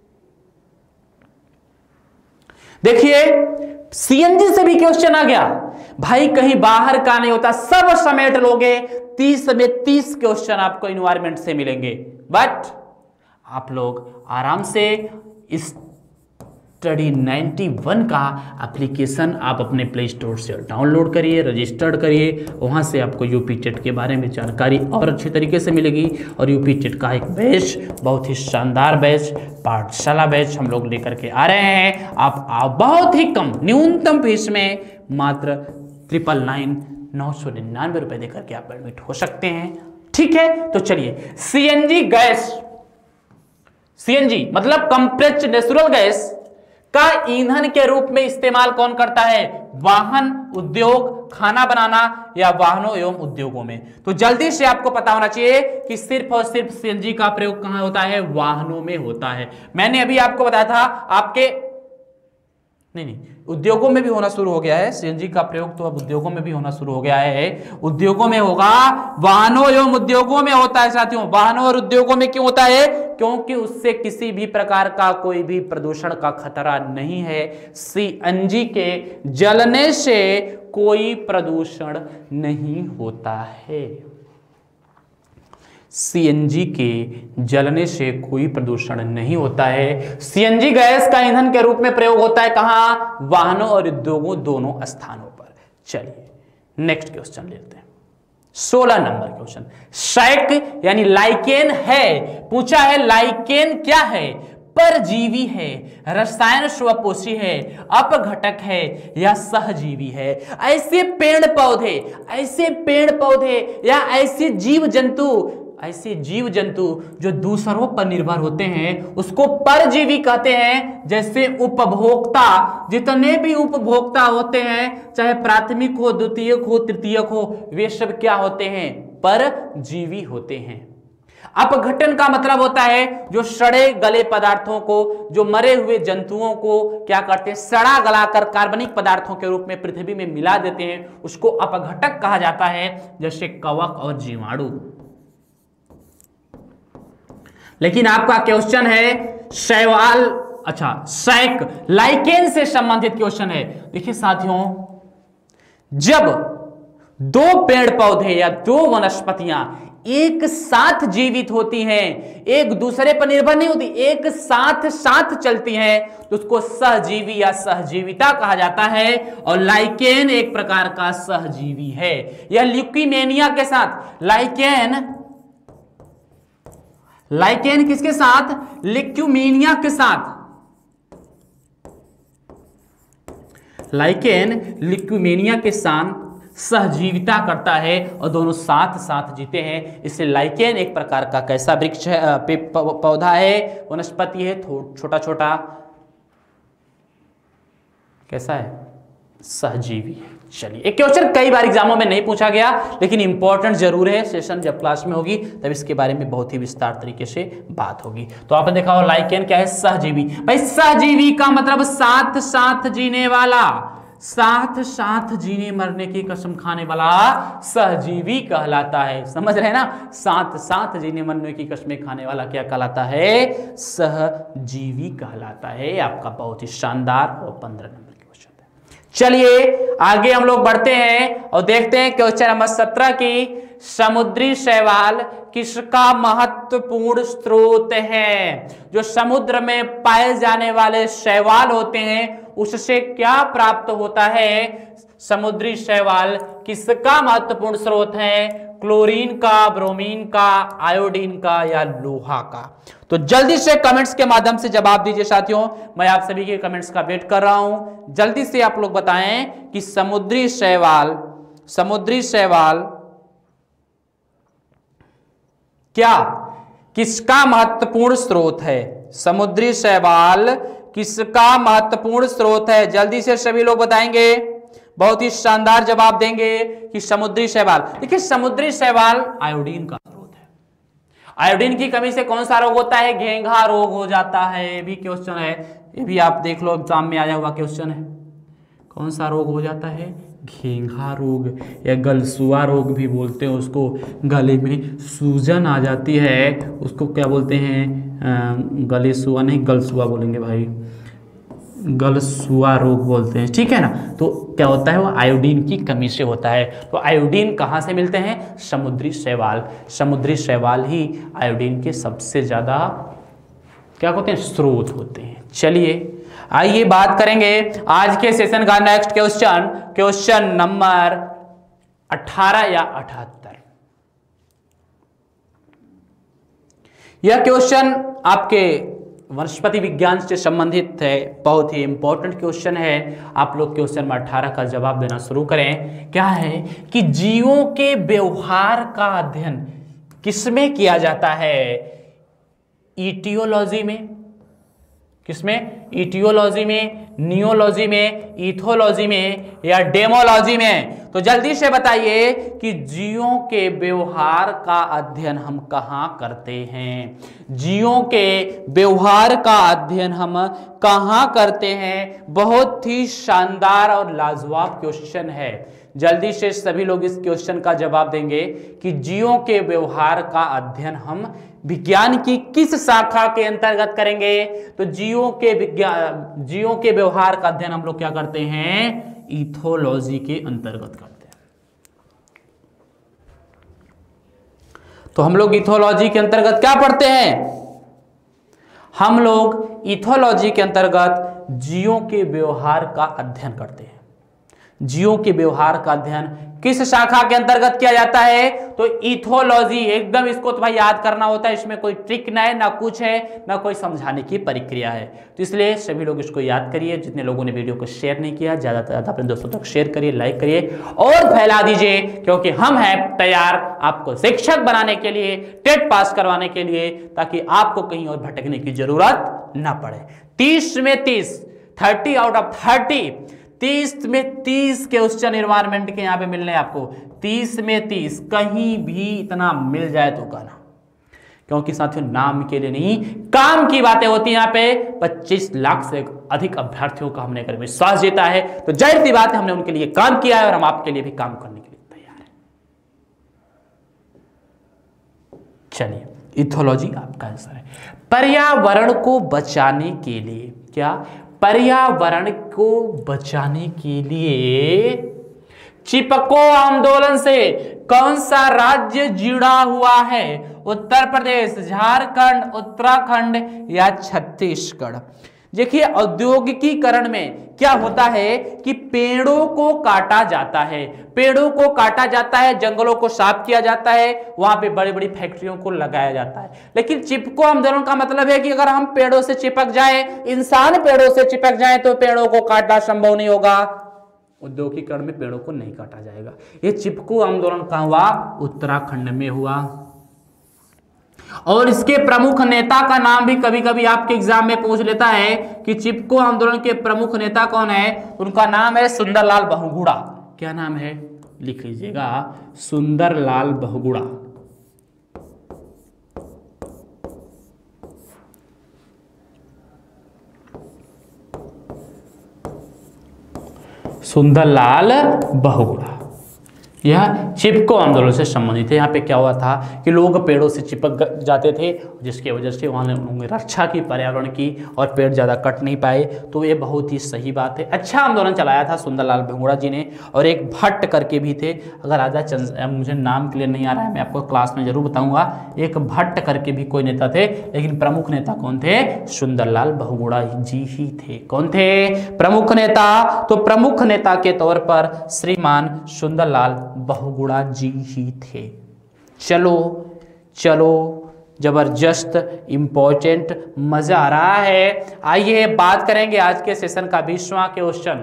देखिए सीएनजी से भी क्वेश्चन आ गया भाई, कहीं बाहर का नहीं होता, सब समेट लोगे, तीस में तीस क्वेश्चन आपको इन्वायरमेंट से मिलेंगे। बट आप लोग आराम से इस स्टडी इक्यानवे का एप्लीकेशन आप अपने प्ले स्टोर से डाउनलोड करिए, रजिस्टर्ड करिए, वहाँ से आपको यूपी टेट के बारे में जानकारी और अच्छी तरीके से मिलेगी। और यूपी टेट का एक बैच, बहुत ही शानदार बैच, पाठशाला बैच हम लोग लेकर के आ रहे हैं। आप, आप बहुत ही कम न्यूनतम फीस में मात्र ट्रिपल नाइन नौ सौ निन्यानवे रुपये देकर के आप एडमिट हो सकते हैं। ठीक है, तो चलिए सीएनजी गैस, सीएनजी मतलब कंप्रेस्ड नेचुरल गैस का ईंधन के रूप में इस्तेमाल कौन करता है? वाहन उद्योग, खाना बनाना या वाहनों एवं उद्योगों में। तो जल्दी से आपको पता होना चाहिए कि सिर्फ और सिर्फ सीएनजी का प्रयोग कहां होता है? वाहनों में होता है। मैंने अभी आपको बताया था आपके नहीं नहीं उद्योगों में भी होना शुरू हो गया है सीएनजी का प्रयोग, तो अब उद्योगों में भी होना शुरू हो गया है। उद्योगों में होगा, वाहनों एवं उद्योगों में होता है साथियों। वाहनों और उद्योगों में क्यों होता है? क्योंकि उससे किसी भी प्रकार का कोई भी प्रदूषण का खतरा नहीं है। सीएनजी के जलने से कोई प्रदूषण नहीं होता है। सीएनजी के जलने से कोई प्रदूषण नहीं होता है। सीएनजी गैस का ईंधन के रूप में प्रयोग होता है कहां? वाहनों और उद्योगों दोनों स्थानों पर। चलिए नेक्स्ट क्वेश्चन लेते हैं, सोलह नंबर क्वेश्चन। शैक यानी लाइकेन है, पूछा है लाइकेन क्या है? परजीवी है, रसायन स्वपोषी है, अपघटक है या सहजीवी है? ऐसे पेड़ पौधे, ऐसे पेड़ पौधे या ऐसे जीव जंतु, ऐसे जीव जंतु जो दूसरों पर निर्भर होते हैं उसको परजीवी कहते हैं। जैसे उपभोक्ता, जितने भी उपभोक्ता होते हैं, चाहे प्राथमिक हो, द्वितीयक हो, तृतीयक हो, वे सब क्या होते हैं? परजीवी होते हैं। अपघटन का मतलब होता है जो सड़े गले पदार्थों को, जो मरे हुए जंतुओं को क्या करते हैं? सड़ा गलाकर कार्बनिक पदार्थों के रूप में पृथ्वी में मिला देते हैं, उसको अपघटक कहा जाता है। जैसे कवक और जीवाणु। लेकिन आपका क्वेश्चन है शैवाल, अच्छा शैक, लाइकेन से संबंधित क्वेश्चन है। देखिए साथियों, जब दो पेड़ पौधे या दो वनस्पतियां एक साथ जीवित होती हैं, एक दूसरे पर निर्भर नहीं होती, एक साथ साथ चलती हैं, तो उसको सहजीवी या सहजीविता कहा जाता है। और लाइकेन एक प्रकार का सहजीवी है। यह ल्यूकीमेनिया के साथ, लाइकेन लाइकेन किसके साथ? ल्यूकीमेनिया के साथ। लाइकेन ल्यूकीमेनिया के साथ सहजीविता करता है और दोनों साथ साथ जीते हैं। इसलिए लाइकेन एक प्रकार का कैसा वृक्ष है, पौधा है, वनस्पति है, छोटा छोटा, कैसा है? सहजीवी है। चलिए, एक क्वेश्चन कई बार एग्जामों में नहीं पूछा गया लेकिन इंपॉर्टेंट जरूर है। सेशन जब क्लास में होगी तब इसके बारे में बहुत ही विस्तार तरीके से बात होगी। तो आपने देखा हो लाइकेन क्या है? सहजीवी। भाई सहजीवी का मतलब साथ साथ जीने वाला, साथ साथ जीने मरने की कसम खाने वाला सहजीवी कहलाता है। समझ रहे हैं ना? साथ साथ जीने मरने की कसमें खाने वाला क्या कहलाता है? सहजीवी कहलाता है। आपका बहुत ही शानदार और पंद्रह नंबर क्वेश्चन है। चलिए आगे हम लोग बढ़ते हैं और देखते हैं क्वेश्चन नंबर सत्रह की, समुद्री शैवाल किसका महत्वपूर्ण स्रोत है? जो समुद्र में पाए जाने वाले शैवाल होते हैं उससे क्या प्राप्त होता है? समुद्री शैवाल किसका महत्वपूर्ण स्रोत है? क्लोरीन का, ब्रोमीन का, आयोडीन का या लोहा का? तो जल्दी से कमेंट्स के माध्यम से जवाब दीजिए साथियों। मैं आप सभी के कमेंट्स का वेट कर रहा हूं। जल्दी से आप लोग बताएं कि समुद्री शैवाल, समुद्री शैवाल क्या किसका महत्वपूर्ण स्रोत है? समुद्री शैवाल किसका महत्वपूर्ण स्रोत है? जल्दी से सभी लोग बताएंगे, बहुत ही शानदार जवाब देंगे कि समुद्री शैवाल। देखिए समुद्री शैवाल आयोडीन का स्रोत है। आयोडीन की कमी से कौन सा रोग होता है? घेंघा रोग हो जाता है। ये भी क्वेश्चन है, ये भी आप देख लो एग्जाम में आया हुआ क्वेश्चन है। कौन सा रोग हो जाता है? घेंघा रोग या गलसुआ रोग भी बोलते हैं उसको। गले में सूजन आ जाती है उसको क्या बोलते हैं, गले सुआ नहीं गलसुआ बोलेंगे भाई, गलसुआ रोग बोलते हैं, ठीक है ना। तो क्या होता है वो आयोडीन की कमी से होता है। तो आयोडीन कहाँ से मिलते हैं, समुद्री शैवाल। समुद्री शैवाल ही आयोडीन के सबसे ज़्यादा क्या होते हैं, स्रोत होते हैं। चलिए आइए बात करेंगे आज के सेशन का नेक्स्ट क्वेश्चन, क्वेश्चन नंबर अठारह या अठहत्तर। यह क्वेश्चन आपके वनस्पति विज्ञान से संबंधित है, बहुत ही इंपॉर्टेंट क्वेश्चन है। आप लोग क्वेश्चन नंबर अठारह का जवाब देना शुरू करें। क्या है कि जीवों के व्यवहार का अध्ययन किसमें किया जाता है, इटियोलॉजी में, किसमें, इटियोलॉजी में, नियोलॉजी में, इथोलॉजी में या डेमोलॉजी में। तो जल्दी से बताइए कि जीवों के व्यवहार का अध्ययन हम कहाँ करते हैं, जीवों के व्यवहार का अध्ययन हम कहाँ करते हैं। बहुत ही शानदार और लाजवाब क्वेश्चन है। जल्दी से सभी लोग इस क्वेश्चन का जवाब देंगे कि जीवों के व्यवहार का अध्ययन हम विज्ञान की किस शाखा के अंतर्गत करेंगे। तो जीवों के विज्ञान जीवों के व्यवहार का अध्ययन हम लोग क्या करते हैं, इथोलॉजी के अंतर्गत करते हैं। तो हम लोग इथोलॉजी के अंतर्गत क्या पढ़ते हैं, हम लोग इथोलॉजी के अंतर्गत जीवों के व्यवहार का अध्ययन करते हैं। जीवों के व्यवहार का अध्ययन किस शाखा के अंतर्गत किया जाता है, तो इथोलॉजी। एकदम इसको तो भाई याद करना होता है, इसमें कोई ट्रिक ना है, ना कुछ है, ना कोई समझाने की प्रक्रिया है। तो इसलिए सभी लोग इसको याद करिए। जितने लोगों ने वीडियो को शेयर नहीं किया, ज्यादा से ज्यादा अपने दोस्तों तक शेयर करिए, लाइक करिए और फैला दीजिए, क्योंकि हम हैं तैयार आपको शिक्षक बनाने के लिए, टेट पास करवाने के लिए, ताकि आपको कहीं और भटकने की जरूरत ना पड़े। तीस में तीस, थर्टी आउट ऑफ थर्टी, तीस में तीस क्वेश्चन एनवायरमेंट के यहाँ पे मिलने आपको। तीस में तीस, कहीं भी इतना मिल जाए तो कहना, क्योंकि साथियों नाम के लिए नहीं काम की बातें होती हैं। यहाँ पे पच्चीस लाख से अधिक अभ्यर्थियों का हमने कर विश्वास जीता है, तो जाहिर सी बात है हमने उनके लिए काम किया है और हम आपके लिए भी काम करने के लिए तैयार हैं। चलिए, इथोलॉजी आपका आंसर है। पर्यावरण को बचाने के लिए, क्या, पर्यावरण को बचाने के लिए चिपको आंदोलन से कौन सा राज्य जुड़ा हुआ है, उत्तर प्रदेश, झारखंड, उत्तराखंड या छत्तीसगढ़। देखिए औद्योगिकीकरण में क्या होता है कि पेड़ों को काटा जाता है, पेड़ों को काटा जाता है, जंगलों को साफ किया जाता है, वहां पे बड़ी बड़ी फैक्ट्रियों को लगाया जाता है। लेकिन चिपको आंदोलन का मतलब है कि अगर हम पेड़ों से चिपक जाए, इंसान पेड़ों से चिपक जाए, तो पेड़ों को काटना संभव नहीं होगा। औद्योगिकीकरण में पेड़ों को नहीं काटा जाएगा। ये चिपको आंदोलन कहाँ हुआ, उत्तराखंड में हुआ। और इसके प्रमुख नेता का नाम भी कभी कभी आपके एग्जाम में पूछ लेता है कि चिपको आंदोलन के प्रमुख नेता कौन है, उनका नाम है सुंदरलाल बहुगुणा। क्या नाम है, लिख लीजिएगा, सुंदरलाल बहुगुणा। सुंदरलाल बहुगुणा, यह चिपको आंदोलन से संबंधित है। यहाँ पे क्या हुआ था कि लोग पेड़ों से चिपक जाते थे, जिसकी वजह से वहाँ उन्होंने रक्षा की पर्यावरण की और पेड़ ज़्यादा कट नहीं पाए। तो ये बहुत ही सही बात है। अच्छा आंदोलन चलाया था सुंदरलाल बहुगुणा जी ने। और एक भट्ट करके भी थे, अगर राजा चंद, मुझे नाम क्लियर नहीं आ रहा है, मैं आपको क्लास में जरूर बताऊंगा। एक भट्ट करके भी कोई नेता थे, लेकिन प्रमुख नेता कौन थे, सुंदरलाल बहुगुणा जी ही थे। कौन थे प्रमुख नेता, तो प्रमुख नेता के तौर पर श्रीमान सुंदरलाल बहुगुणा जी ही थे। चलो चलो, जबरदस्त, इंपॉर्टेंट, मजा आ रहा है। आइए बात करेंगे आज के सेशन का बीसवां क्वेश्चन।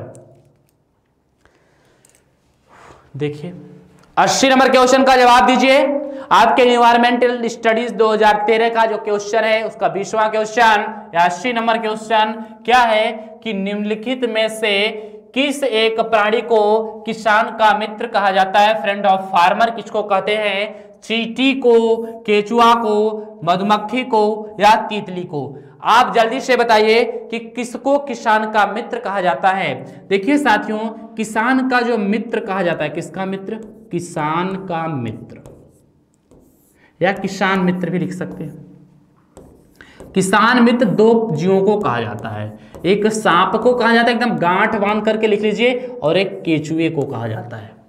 देखिए अस्सी नंबर क्वेश्चन का जवाब दीजिए। आपके एनवायरमेंटल स्टडीज दो हज़ार तेरह का जो क्वेश्चन है उसका बीसवां क्वेश्चन या अस्सी नंबर क्वेश्चन क्या है कि निम्नलिखित में से किस एक प्राणी को किसान का मित्र कहा जाता है, फ्रेंड ऑफ फार्मर किसको कहते हैं। चींटी को, केचुआ को, मधुमक्खी को या तितली को? आप जल्दी से बताइए कि किसको किसान का मित्र कहा जाता है। देखिए साथियों, किसान का जो मित्र कहा जाता है, किसका मित्र? किसान का मित्र, या किसान मित्र भी लिख सकते हैं। किसान मित्र दो जीवों को कहा जाता है, एक सांप को कहा जाता है, एकदम गांठ बांध करके लिख लीजिए, और एक केचुए को कहा जाता है।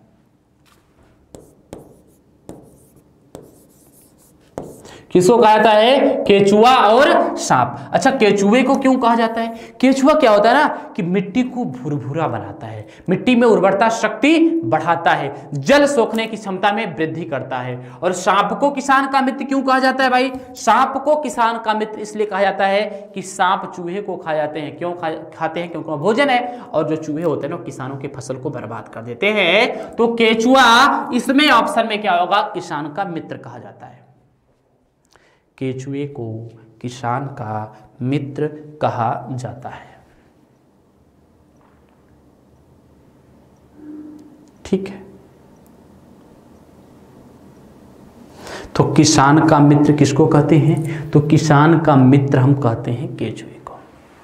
किसको कहा जाता है? केचुआ और सांप। अच्छा, केचुए को क्यों कहा जाता है? केचुआ क्या होता है ना कि मिट्टी को भुरभुरा बनाता है, मिट्टी में उर्वरता शक्ति बढ़ाता है, जल सोखने की क्षमता में वृद्धि करता है। और सांप को किसान का मित्र क्यों कहा जाता है भाई? सांप को किसान का मित्र इसलिए कहा जाता है कि सांप चूहे को खा जाते हैं। क्यों खा खाते हैं? क्योंकि भोजन है, और जो चूहे होते हैं ना किसानों की फसल को बर्बाद कर देते हैं। तो केचुआ इसमें ऑप्शन में क्या होगा? किसान का मित्र कहा जाता है। केचुए को किसान का मित्र कहा जाता है। ठीक है, तो किसान का मित्र किसको कहते हैं? तो किसान का मित्र हम कहते हैं केचुए को।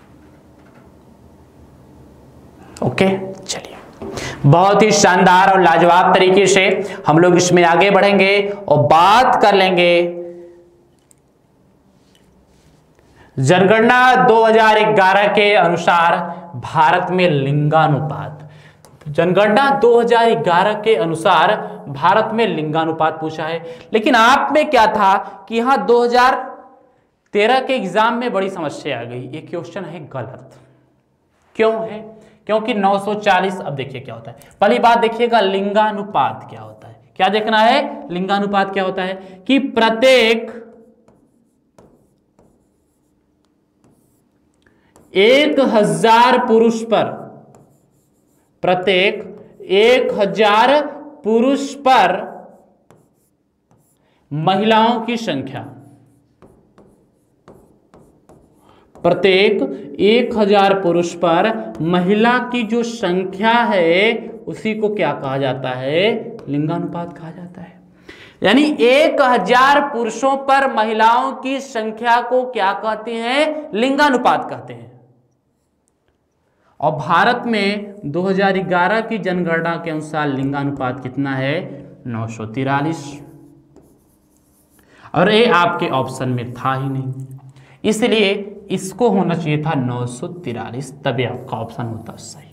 ओके, चलिए, बहुत ही शानदार और लाजवाब तरीके से हम लोग इसमें आगे बढ़ेंगे और बात कर लेंगे जनगणना दो हज़ार ग्यारह के अनुसार भारत में लिंगानुपात। जनगणना दो हज़ार ग्यारह के अनुसार भारत में लिंगानुपात पूछा है, लेकिन आप में क्या था कि यहां दो हज़ार तेरह के एग्जाम में बड़ी समस्या आ गई। ये क्वेश्चन है गलत। क्यों है? क्योंकि नौ सौ चालीस, अब देखिए क्या होता है। पहली बात देखिएगा, लिंगानुपात क्या होता है? क्या देखना है? लिंगानुपात क्या होता है कि प्रत्येक एक हजार पुरुष पर, प्रत्येक एक हजार पुरुष पर महिलाओं की संख्या, प्रत्येक एक हजार पुरुष पर महिला की जो संख्या है उसी को क्या कहा जाता है? लिंगानुपात कहा जाता है। यानी एक हजार पुरुषों पर महिलाओं की संख्या को क्या कहते हैं? लिंगानुपात कहते हैं। और भारत में दो हज़ार ग्यारह की जनगणना के अनुसार लिंगानुपात कितना है? नौ सौ तिरालीस। और ये आपके ऑप्शन में था ही नहीं, इसलिए इसको होना चाहिए था नौ सौ तिरालीस, तभी आपका ऑप्शन होता सही।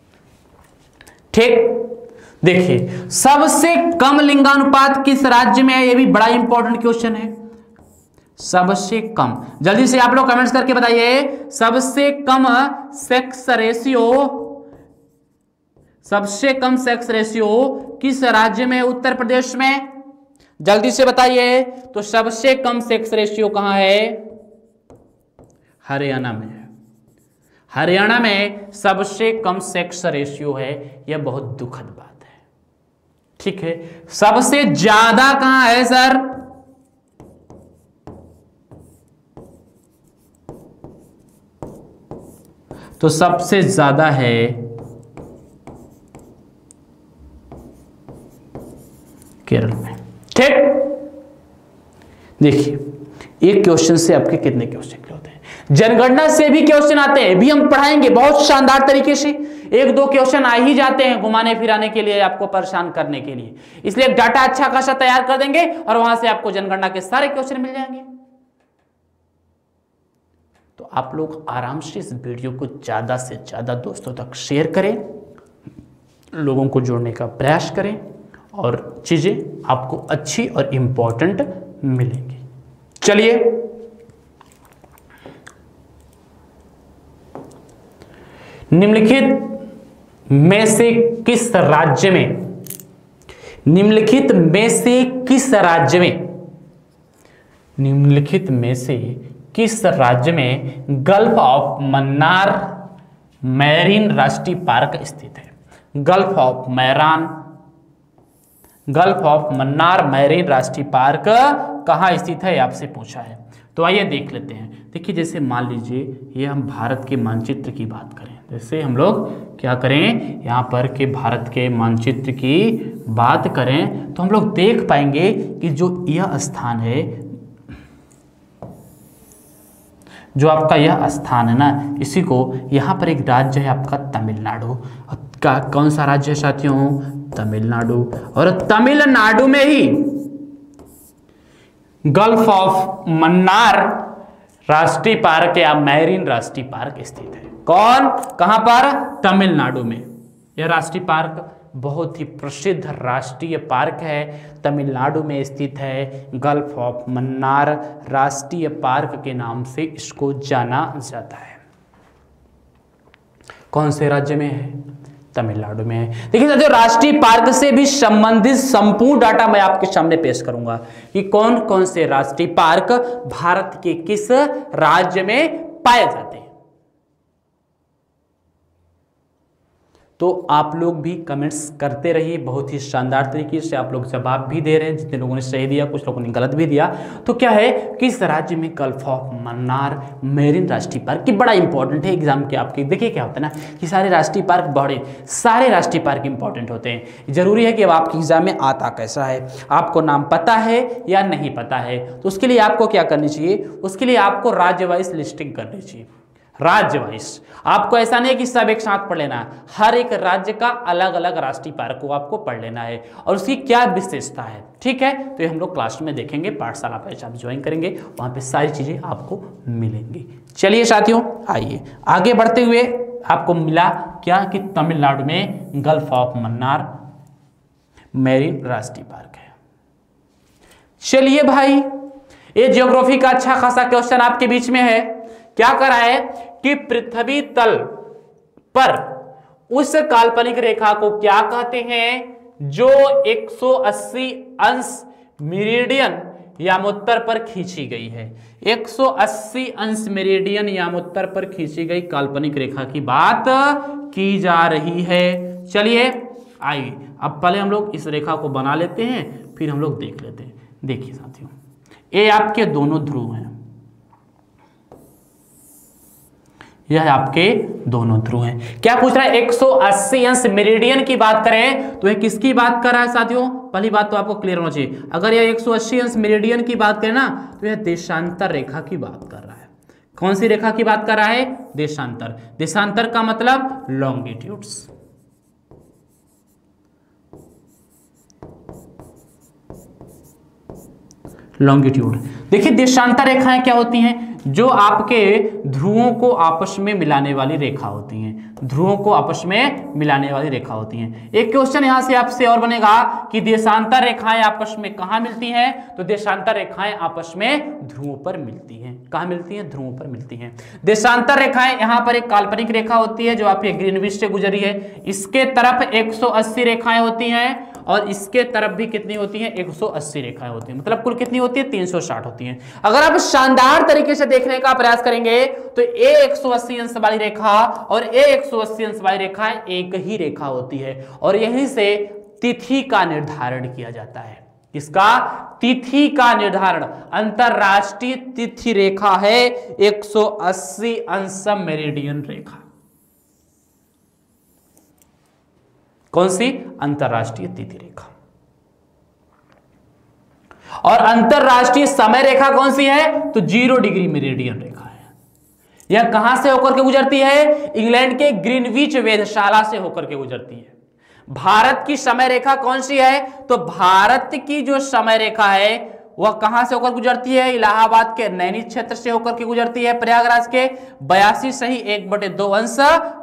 ठीक, देखिए सबसे कम लिंगानुपात किस राज्य में है? ये भी बड़ा इंपॉर्टेंट क्वेश्चन है। सबसे कम, जल्दी से आप लोग कमेंट्स करके बताइए, सबसे कम सेक्स रेशियो, सबसे कम सेक्स रेशियो किस राज्य में? उत्तर प्रदेश में। जल्दी से बताइए, तो सबसे कम सेक्स रेशियो कहां है? हरियाणा में है। हरियाणा में सबसे कम सेक्स रेशियो है। यह बहुत दुखद बात है। ठीक है, सबसे ज्यादा कहां है सर? तो सबसे ज्यादा है केरल में। ठीक, देखिए एक क्वेश्चन से आपके कितने क्वेश्चन होते हैं? जनगणना से भी क्वेश्चन आते हैं, भी हम पढ़ाएंगे बहुत शानदार तरीके से। एक दो क्वेश्चन आ ही जाते हैं घुमाने फिराने के लिए, आपको परेशान करने के लिए, इसलिए डाटा अच्छा खासा तैयार कर देंगे और वहां से आपको जनगणना के सारे क्वेश्चन मिल जाएंगे। तो आप लोग आराम से इस वीडियो को ज़्यादा से ज़्यादा दोस्तों तक शेयर करें, लोगों को जोड़ने का प्रयास करें और चीज़ें आपको अच्छी और इम्पोर्टेंट मिलेंगी। चलिए, निम्नलिखित में से किस राज्य में, निम्नलिखित में से किस राज्य में, निम्नलिखित में से किस राज्य में गल्फ ऑफ मन्नार मैरीन राष्ट्रीय पार्क स्थित है? Gulf of Mannar, gulf of Mannar marine राष्ट्रीय पार्क कहाँ स्थित है आपसे पूछा है। तो आइए देख लेते हैं। देखिए जैसे मान लीजिए ये हम भारत के मानचित्र की बात करें, जैसे हम लोग क्या करें यहाँ पर कि भारत के मानचित्र की बात करें तो हम लोग देख पाएंगे कि जो यह स्थान है, जो आपका यह स्थान है ना, इसी को यहाँ पर एक राज्य है आपका तमिलनाडु। का कौन सा राज्य है साथियों? तमिलनाडु। और तमिलनाडु में ही गल्फ ऑफ मन्नार राष्ट्रीय पार्क या मैरीन राष्ट्रीय पार्क स्थित है। कौन? कहां पर? तमिलनाडु में। यह राष्ट्रीय पार्क बहुत ही प्रसिद्ध राष्ट्रीय पार्क है, तमिलनाडु में स्थित है। गल्फ ऑफ मन्नार राष्ट्रीय पार्क के नाम से इसको जाना जाता है। कौन से राज्य में है? तमिलनाडु में है। देखिए साथियों, राष्ट्रीय पार्क से भी संबंधित संपूर्ण डाटा मैं आपके सामने पेश करूंगा कि कौन कौन से राष्ट्रीय पार्क भारत के किस राज्य में पाए जाते हैं। तो आप लोग भी कमेंट्स करते रहिए, बहुत ही शानदार तरीके से आप लोग जवाब भी दे रहे हैं। जितने लोगों ने सही दिया, कुछ लोगों ने गलत भी दिया। तो क्या है कि इस राज्य में गल्फ ऑफ मन्नार मैरीन राष्ट्रीय पार्क की बड़ा इंपॉर्टेंट है एग्जाम के आपके। देखिए क्या होता है ना कि सारे राष्ट्रीय पार्क बड़े सारे राष्ट्रीय पार्क इंपॉर्टेंट होते हैं। जरूरी है कि अब आपके एग्जाम में आता कैसा है, आपको नाम पता है या नहीं पता है। तो उसके लिए आपको क्या करनी चाहिए? उसके लिए आपको राज्य वाइज लिस्टिंग करनी चाहिए। राज्य वाइज आपको ऐसा नहीं है कि सब एक साथ पढ़ लेना है, हर एक राज्य का अलग अलग राष्ट्रीय पार्क को आपको पढ़ लेना है और उसकी क्या विशेषता है। ठीक है, तो ये हम लोग क्लास में देखेंगे, पाठशाला पे आप ज्वाइन करेंगे, वहां पे सारी चीजें आपको मिलेंगी। चलिए साथियों, आइए आगे बढ़ते हुए आपको मिला क्या कि तमिलनाडु में गल्फ ऑफ मन्नार मैरीन राष्ट्रीय पार्क है। चलिए भाई, ये ज्योग्राफी का अच्छा खासा क्वेश्चन आपके बीच में है। क्या करा है कि पृथ्वी तल पर उस काल्पनिक रेखा को क्या कहते हैं जो एक सौ अस्सी अंश मेरिडियन यामोत्तर पर खींची गई है। एक सौ अस्सी अंश मेरिडियन यामोत्तर पर खींची गई काल्पनिक रेखा की बात की जा रही है। चलिए आइए, अब पहले हम लोग इस रेखा को बना लेते हैं, फिर हम लोग देख लेते हैं। देखिए साथियों, ये आपके दोनों ध्रुव हैं, यह आपके दोनों ध्रुव हैं। क्या पूछ रहा है? एक सौ अस्सी अंश मेरिडियन की बात करें तो यह किसकी बात कर रहा है साथियों? पहली बात तो आपको क्लियर होना चाहिए, अगर यह एक सौ अस्सी अंश मेरिडियन की बात करें ना तो यह देशांतर रेखा की बात कर रहा है। कौन सी रेखा की बात कर रहा है? देशांतर। देशांतर का मतलब लॉन्गिट्यूड्स। लॉन्गिट्यूड। देखिए देशांतर रेखाएं क्या होती हैं? जो आपके ध्रुवों को आपस में मिलाने वाली रेखा होती हैं। ध्रुवों को आपस में मिलाने वाली रेखा होती हैं। एक क्वेश्चन यहां से आपसे और बनेगा कि देशांतर रेखाएं आपस में कहां मिलती हैं? तो देशांतर रेखाएं आपस में ध्रुवों पर मिलती हैं। कहां मिलती हैं? ध्रुवों पर मिलती हैं। देशांतर रेखाएं यहां पर एक काल्पनिक रेखा होती है जो आपके ग्रीनविच से गुजरी है। इसके तरफ एक सौ अस्सी रेखाएं होती हैं और इसके तरफ भी कितनी होती हैं? एक सौ अस्सी रेखाएं होती हैं। मतलब कुल कितनी होती है? तीन सौ साठ होती हैं। अगर आप शानदार तरीके से देखने का प्रयास करेंगे तो ए एक सौ अस्सी अंश वाली रेखा और ए एक सौ अस्सी अंश वाली रेखा एक ही रेखा होती है और यहीं से तिथि का निर्धारण किया जाता है। इसका तिथि का निर्धारण अंतरराष्ट्रीय तिथि रेखा है एक सौ अस्सी अंश मेरिडियन रेखा। कौन सी? अंतरराष्ट्रीय तिथि रेखा। और अंतरराष्ट्रीय समय रेखा कौन सी है? तो जीरो डिग्री मेरिडियन रेखा है। यह कहां से होकर के गुजरती है? इंग्लैंड के ग्रीनविच वेधशाला से होकर के गुजरती है। भारत की समय रेखा कौन सी है? तो भारत की जो समय रेखा है वह कहां से होकर गुजरती है? इलाहाबाद के नैनी क्षेत्र से होकर के गुजरती है। प्रयागराज के बयासी सही एक बटे दो अंश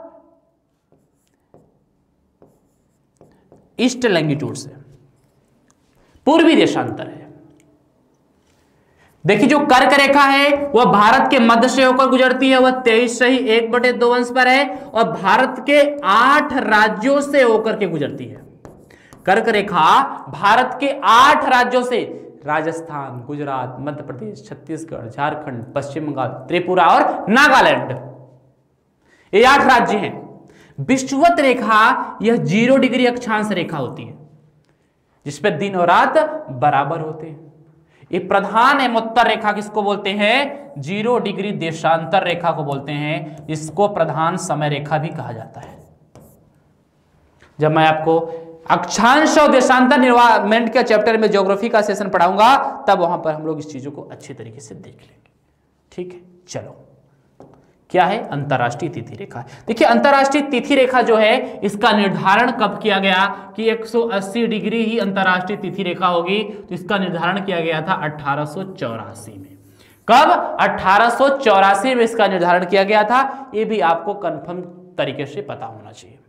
ईस्ट लैंगिट्यूड से। पूर्वी देशांतर है। देखिए जो कर्क रेखा है वह भारत के मध्य से होकर गुजरती है, वह तेईस सही एक बटे दो अंश पर है और भारत के आठ राज्यों से होकर के गुजरती है। कर्क रेखा भारत के आठ राज्यों से, राजस्थान, गुजरात, मध्य प्रदेश, छत्तीसगढ़, झारखंड, पश्चिम बंगाल, त्रिपुरा और नागालैंड, ये आठ राज्य हैं। विषुवत रेखा यह जीरो डिग्री अक्षांश रेखा होती है जिसपे दिन और रात बराबर होते हैं। ये प्रधान एवं उत्तर रेखा किसको बोलते हैं? जीरो डिग्री देशांतर रेखा को बोलते हैं। इसको प्रधान समय रेखा भी कहा जाता है। जब मैं आपको अक्षांश और देशांतर निर्वाहमेंट के चैप्टर में ज्योग्राफी का सेशन पढ़ाऊंगा तब वहां पर हम लोग इस चीजों को अच्छे तरीके से देख लेंगे। ठीक है, चलो क्या है? अंतरराष्ट्रीय तिथि रेखा। देखिए अंतरराष्ट्रीय तिथि रेखा जो है इसका निर्धारण कब किया गया कि एक सौ अस्सी डिग्री ही अंतरराष्ट्रीय तिथि रेखा होगी। तो इसका निर्धारण किया गया था अठारह सौ चौरासी में। कब? अठारह सौ चौरासी में इसका निर्धारण किया गया था। यह भी आपको कंफर्म तरीके से पता होना चाहिए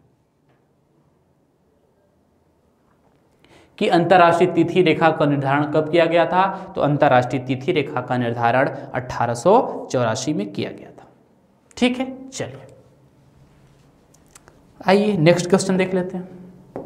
कि अंतरराष्ट्रीय तिथि रेखा का निर्धारण कब किया गया था। तो अंतरराष्ट्रीय तिथि रेखा का निर्धारण अठारह सौ चौरासी में किया गया था। ठीक है, चलिए आइए नेक्स्ट क्वेश्चन देख लेते हैं।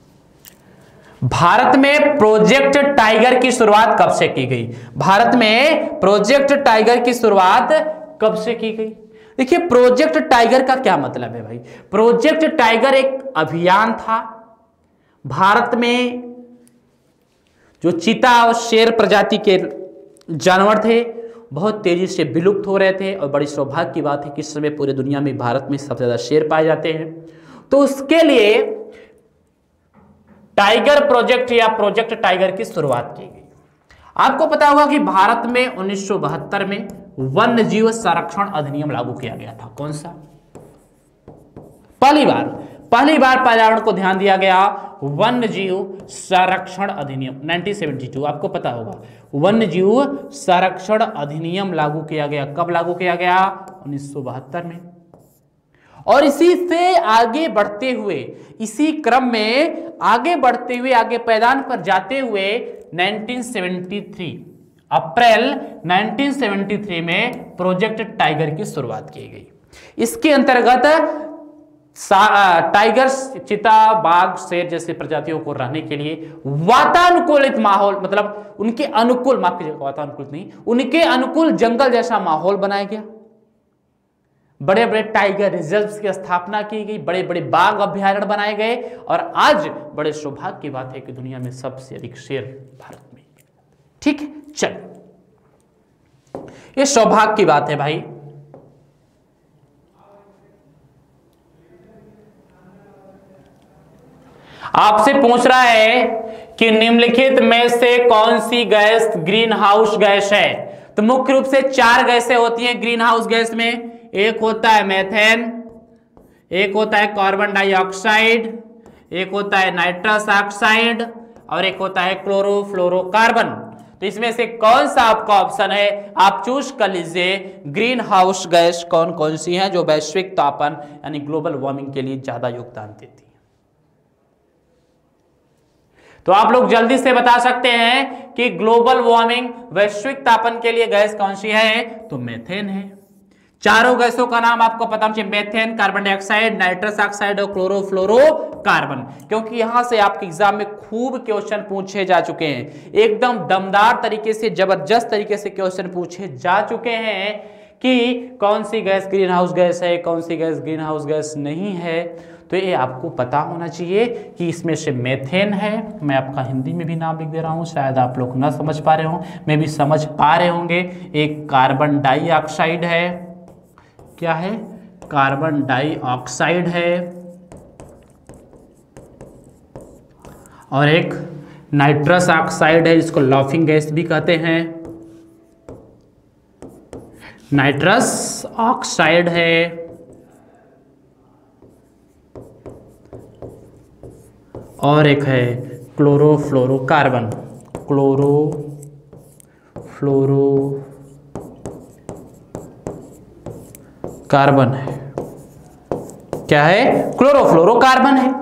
भारत में प्रोजेक्ट टाइगर की शुरुआत कब से की गई? भारत में प्रोजेक्ट टाइगर की शुरुआत कब से की गई? देखिए प्रोजेक्ट टाइगर का क्या मतलब है भाई? प्रोजेक्ट टाइगर एक अभियान था। भारत में जो चीता और शेर प्रजाति के जानवर थे बहुत तेजी से विलुप्त हो रहे थे और बड़ी सौभाग्य की बात है कि इस समय पूरे दुनिया में भारत में सबसे ज्यादा शेर पाए जाते हैं। तो उसके लिए टाइगर प्रोजेक्ट या प्रोजेक्ट टाइगर की शुरुआत की गई। आपको पता होगा कि भारत में उन्नीस सौ बहत्तर में वन्य जीव संरक्षण अधिनियम लागू किया गया था। कौन सा? पहली बार पहली बार पर्यावरण को ध्यान दिया गया वन्य जीव संरक्षण अधिनियम उन्नीस सौ बहत्तर। आपको पता होगा वन्य जीव संरक्षण अधिनियम लागू किया गया। कब लागू किया गया? उन्नीस सौ बहत्तर में। और इसी से आगे बढ़ते हुए इसी क्रम में आगे बढ़ते हुए आगे पैदान पर जाते हुए उन्नीस सौ तिहत्तर अप्रैल उन्नीस सौ तिहत्तर में प्रोजेक्ट टाइगर की शुरुआत की गई। इसके अंतर्गत टाइगर, चीता, बाघ, शेर जैसे प्रजातियों को रहने के लिए वातानुकूलित माहौल, मतलब उनके अनुकूल, माफ कीजिएगा वातानुकूलित नहीं, उनके अनुकूल जंगल जैसा माहौल बनाया गया। बड़े बड़े टाइगर रिजर्व्स की स्थापना की गई, बड़े बड़े बाघ अभ्यारण्य बनाए गए और आज बड़े सौभाग्य की बात है कि दुनिया में सबसे अधिक शेर भारत में। ठीक है, चलो ये सौभाग्य की बात है भाई। आपसे पूछ रहा है कि निम्नलिखित में से कौन सी गैस ग्रीन हाउस गैस है? तो मुख्य रूप से चार गैसें होती हैं ग्रीन हाउस गैस में। एक होता है मेथेन, एक होता है कार्बन डाइऑक्साइड, एक होता है नाइट्रस ऑक्साइड और एक होता है क्लोरोफ्लोरोकार्बन। तो इसमें से कौन सा आपका ऑप्शन है? आप चूज कर लीजिए। ग्रीन हाउस गैस कौन कौन सी हैं जो वैश्विक तापन यानी ग्लोबल वार्मिंग के लिए ज्यादा योगदान देती है? तो आप लोग जल्दी से बता सकते हैं कि ग्लोबल वार्मिंग वैश्विक तापन के लिए गैस कौन सी है? तो मेथेन है। चारों गैसों का नाम आपको पता होना चाहिए, methane, carbon dioxide, nitrous oxide और क्लोरोफ्लोरोकार्बन, क्योंकि यहां से आपके एग्जाम में खूब क्वेश्चन पूछे जा चुके हैं। एकदम दमदार तरीके से, जबरदस्त तरीके से क्वेश्चन पूछे जा चुके हैं कि कौन सी गैस ग्रीन हाउस गैस है, कौन सी गैस ग्रीन हाउस गैस नहीं है। तो ये आपको पता होना चाहिए कि इसमें से मेथेन है। मैं आपका हिंदी में भी नाम लिख दे रहा हूँ, शायद आप लोग ना समझ पा रहे हो, मैं भी समझ पा रहे होंगे। एक कार्बन डाइऑक्साइड है, क्या है? कार्बन डाइऑक्साइड है और एक नाइट्रस ऑक्साइड है जिसको लाफिंग गैस भी कहते हैं। नाइट्रस ऑक्साइड है और एक है क्लोरोफ्लोरोकार्बन। क्लोरोफ्लोरोकार्बन है, क्या है? क्लोरोफ्लोरोकार्बन है।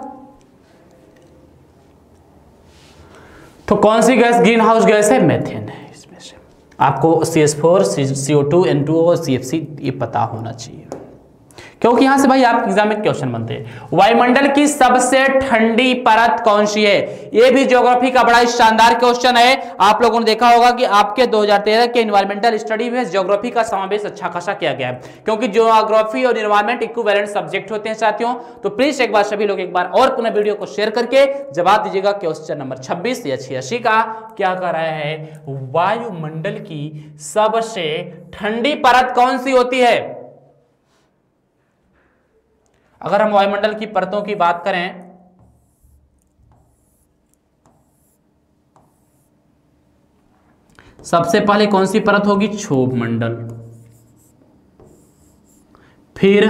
तो कौन सी गैस ग्रीन हाउस गैस है? मेथेन है। इसमें से आपको C H four, C O two, N two और सी एफ सी ये पता होना चाहिए, क्योंकि यहां से भाई आपके एग्जाम में क्वेश्चन बनते हैं। वायुमंडल की सबसे ठंडी परत कौन सी है? ये भी ज्योग्राफी का बड़ा शानदार क्वेश्चन है। आप लोगों ने देखा होगा कि आपके दो हज़ार तेरह के एनवायरमेंटल स्टडी में ज्योग्राफी का समावेश अच्छा खासा किया गया है, क्योंकि ज्योग्राफी और एनवायरमेंट इक्विवेलेंट सब्जेक्ट होते हैं साथियों। तो प्लीज एक बार सभी लोग एक बार और पुनः वीडियो को शेयर करके जवाब दीजिएगा क्वेश्चन नंबर छब्बीस या छियासी का। क्या कर रहा है? वायुमंडल की सबसे ठंडी परत कौन सी होती है? अगर हम वायुमंडल की परतों की बात करें सबसे पहले कौन सी परत होगी? क्षोभ मंडल, फिर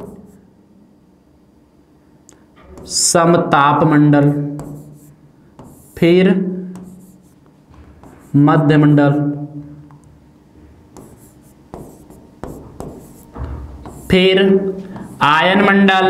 समताप मंडल, फिर मध्य मंडल, फिर आयन मंडल,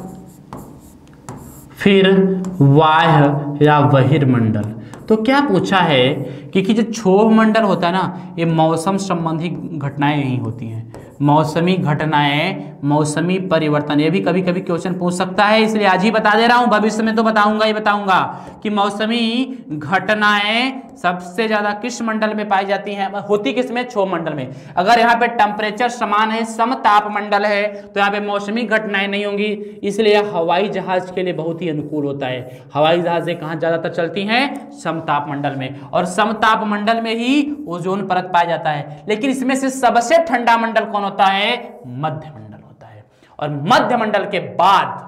फिर वाह्य या बहिर्मंडल। तो क्या पूछा है कि, कि जो क्षोभ मंडल होता है ना, ये मौसम संबंधी घटनाएं यही होती हैं। मौसमी घटनाएं, मौसमी परिवर्तन, ये भी कभी कभी क्वेश्चन पूछ सकता है, इसलिए आज ही बता दे रहा हूं, भविष्य में तो बताऊंगा ही बताऊंगा कि मौसमी घटनाएं सबसे ज्यादा किस मंडल में पाई जाती हैं? होती किस में? क्षोभ मंडल में। अगर यहाँ पे टेम्परेचर समान है, समताप मंडल है, तो यहाँ पे मौसमी घटनाएं नहीं होंगी, इसलिए हवाई जहाज के लिए बहुत ही अनुकूल होता है। हवाई जहाजें कहाँ ज्यादातर चलती हैं? समताप मंडल में, और समताप मंडल में ही ओजोन परत पाया जाता है। लेकिन इसमें से सबसे ठंडा मंडल कौन होता है? मध्य मंडल होता है। और मध्य मंडल के बाद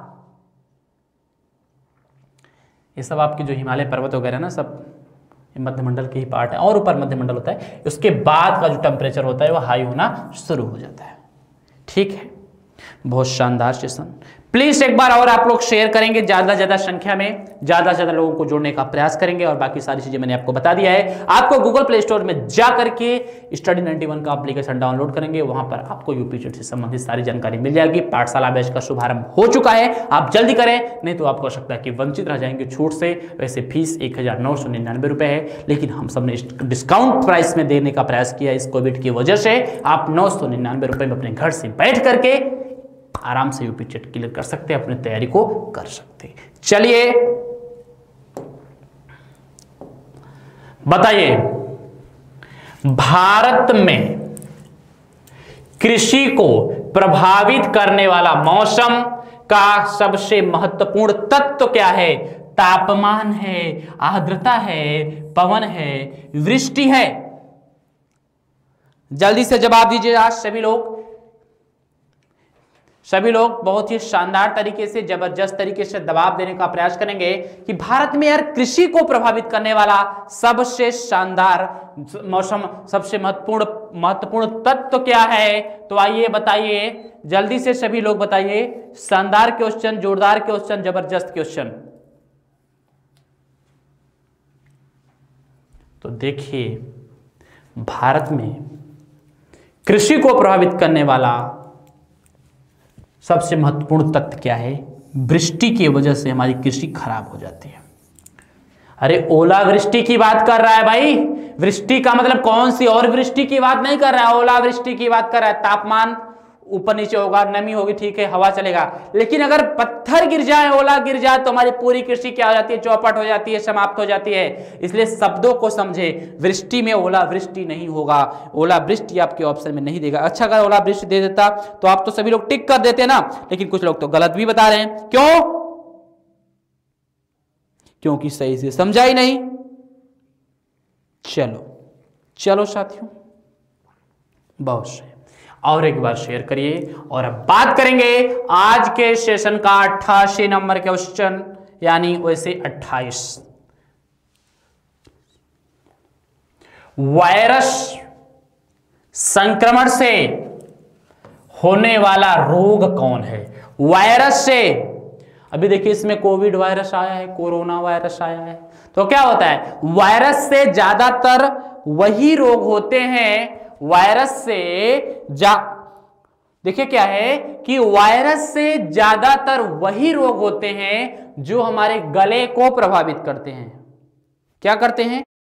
ये सब आपके जो हिमालय पर्वत वगैरह ना, सब मध्य मंडल के ही पार्ट है, और ऊपर मध्य मंडल होता है। उसके बाद का जो टेम्परेचर होता है वो हाई होना शुरू हो जाता है। ठीक है, बहुत शानदार सेशन। प्लीज एक बार और आप लोग शेयर करेंगे, ज्यादा से ज्यादा संख्या में ज्यादा से ज्यादा लोगों को जोड़ने का प्रयास करेंगे। और बाकी सारी चीजें मैंने आपको बता दिया है। आपको गूगल प्ले स्टोर में जा करके स्टडी नाइंटी वन का एप्लीकेशन डाउनलोड करेंगे, वहां पर आपको यूपी टेट से संबंधित सारी जानकारी मिल जाएगी। पाठशाला बैच का शुभारंभ हो चुका है, आप जल्दी करें, नहीं तो आपको हो सकता है कि वंचित रह जाएंगे छूट से। वैसे फीस एक हजार नौ सौ निन्यानवे रुपए है, लेकिन हम सबने डिस्काउंट प्राइस में देने का प्रयास किया इस कोविड की वजह से। आप नौ सौ निन्यानवे रुपए में अपने घर से बैठ करके आराम से यूपी टेट क्लियर कर सकते हैं, अपनी तैयारी को कर सकते हैं। चलिए बताइए, भारत में कृषि को प्रभावित करने वाला मौसम का सबसे महत्वपूर्ण तत्व क्या है? तापमान है, आर्द्रता है, पवन है, वृष्टि है? जल्दी से जवाब दीजिए आज सभी लोग। सभी लोग बहुत ही शानदार तरीके से, जबरदस्त तरीके से दबाव देने का प्रयास करेंगे कि भारत में यार कृषि को प्रभावित करने वाला सबसे शानदार मौसम, सबसे महत्वपूर्ण महत्वपूर्ण तत्व क्या है? तो आइए बताइए, जल्दी से सभी लोग बताइए। शानदार क्वेश्चन, जोरदार क्वेश्चन, जबरदस्त क्वेश्चन। तो देखिए, भारत में कृषि को प्रभावित करने वाला सबसे महत्वपूर्ण तथ्य क्या है? वृष्टि की वजह से हमारी कृषि खराब हो जाती है। अरे ओलावृष्टि की बात कर रहा है भाई। वृष्टि का मतलब कौन सी और वृष्टि की बात नहीं कर रहा है, ओलावृष्टि की बात कर रहा है। तापमान ऊपर नीचे होगा, नमी होगी, ठीक है, हवा चलेगा, लेकिन अगर पत्थर गिर जाए, ओला गिर जाए, तो हमारी पूरी कृषि क्या हो जाती है? चौपट हो जाती है, समाप्त हो जाती है। इसलिए शब्दों को समझे, वृष्टि में ओला वृष्टि नहीं होगा। ओला वृष्टि आपके ऑप्शन में नहीं देगा। अच्छा, अगर ओला वृष्टि दे देता तो आप तो सभी लोग टिक कर देते ना, लेकिन कुछ लोग तो गलत भी बता रहे हैं। क्यों? क्योंकि सही से समझा ही नहीं। चलो चलो साथियों, बहुत सही। और एक बार शेयर करिए। और अब बात करेंगे आज के सेशन का अट्ठासी नंबर क्वेश्चन, यानी वैसे अट्ठाईस। वायरस संक्रमण से होने वाला रोग कौन है? वायरस से, अभी देखिए इसमें कोविड वायरस आया है, कोरोना वायरस आया है, तो क्या होता है? वायरस से ज्यादातर वही रोग होते हैं, वायरस से जा देखिए क्या है कि वायरस से ज्यादातर वही रोग होते हैं जो हमारे गले को प्रभावित करते हैं। क्या करते हैं?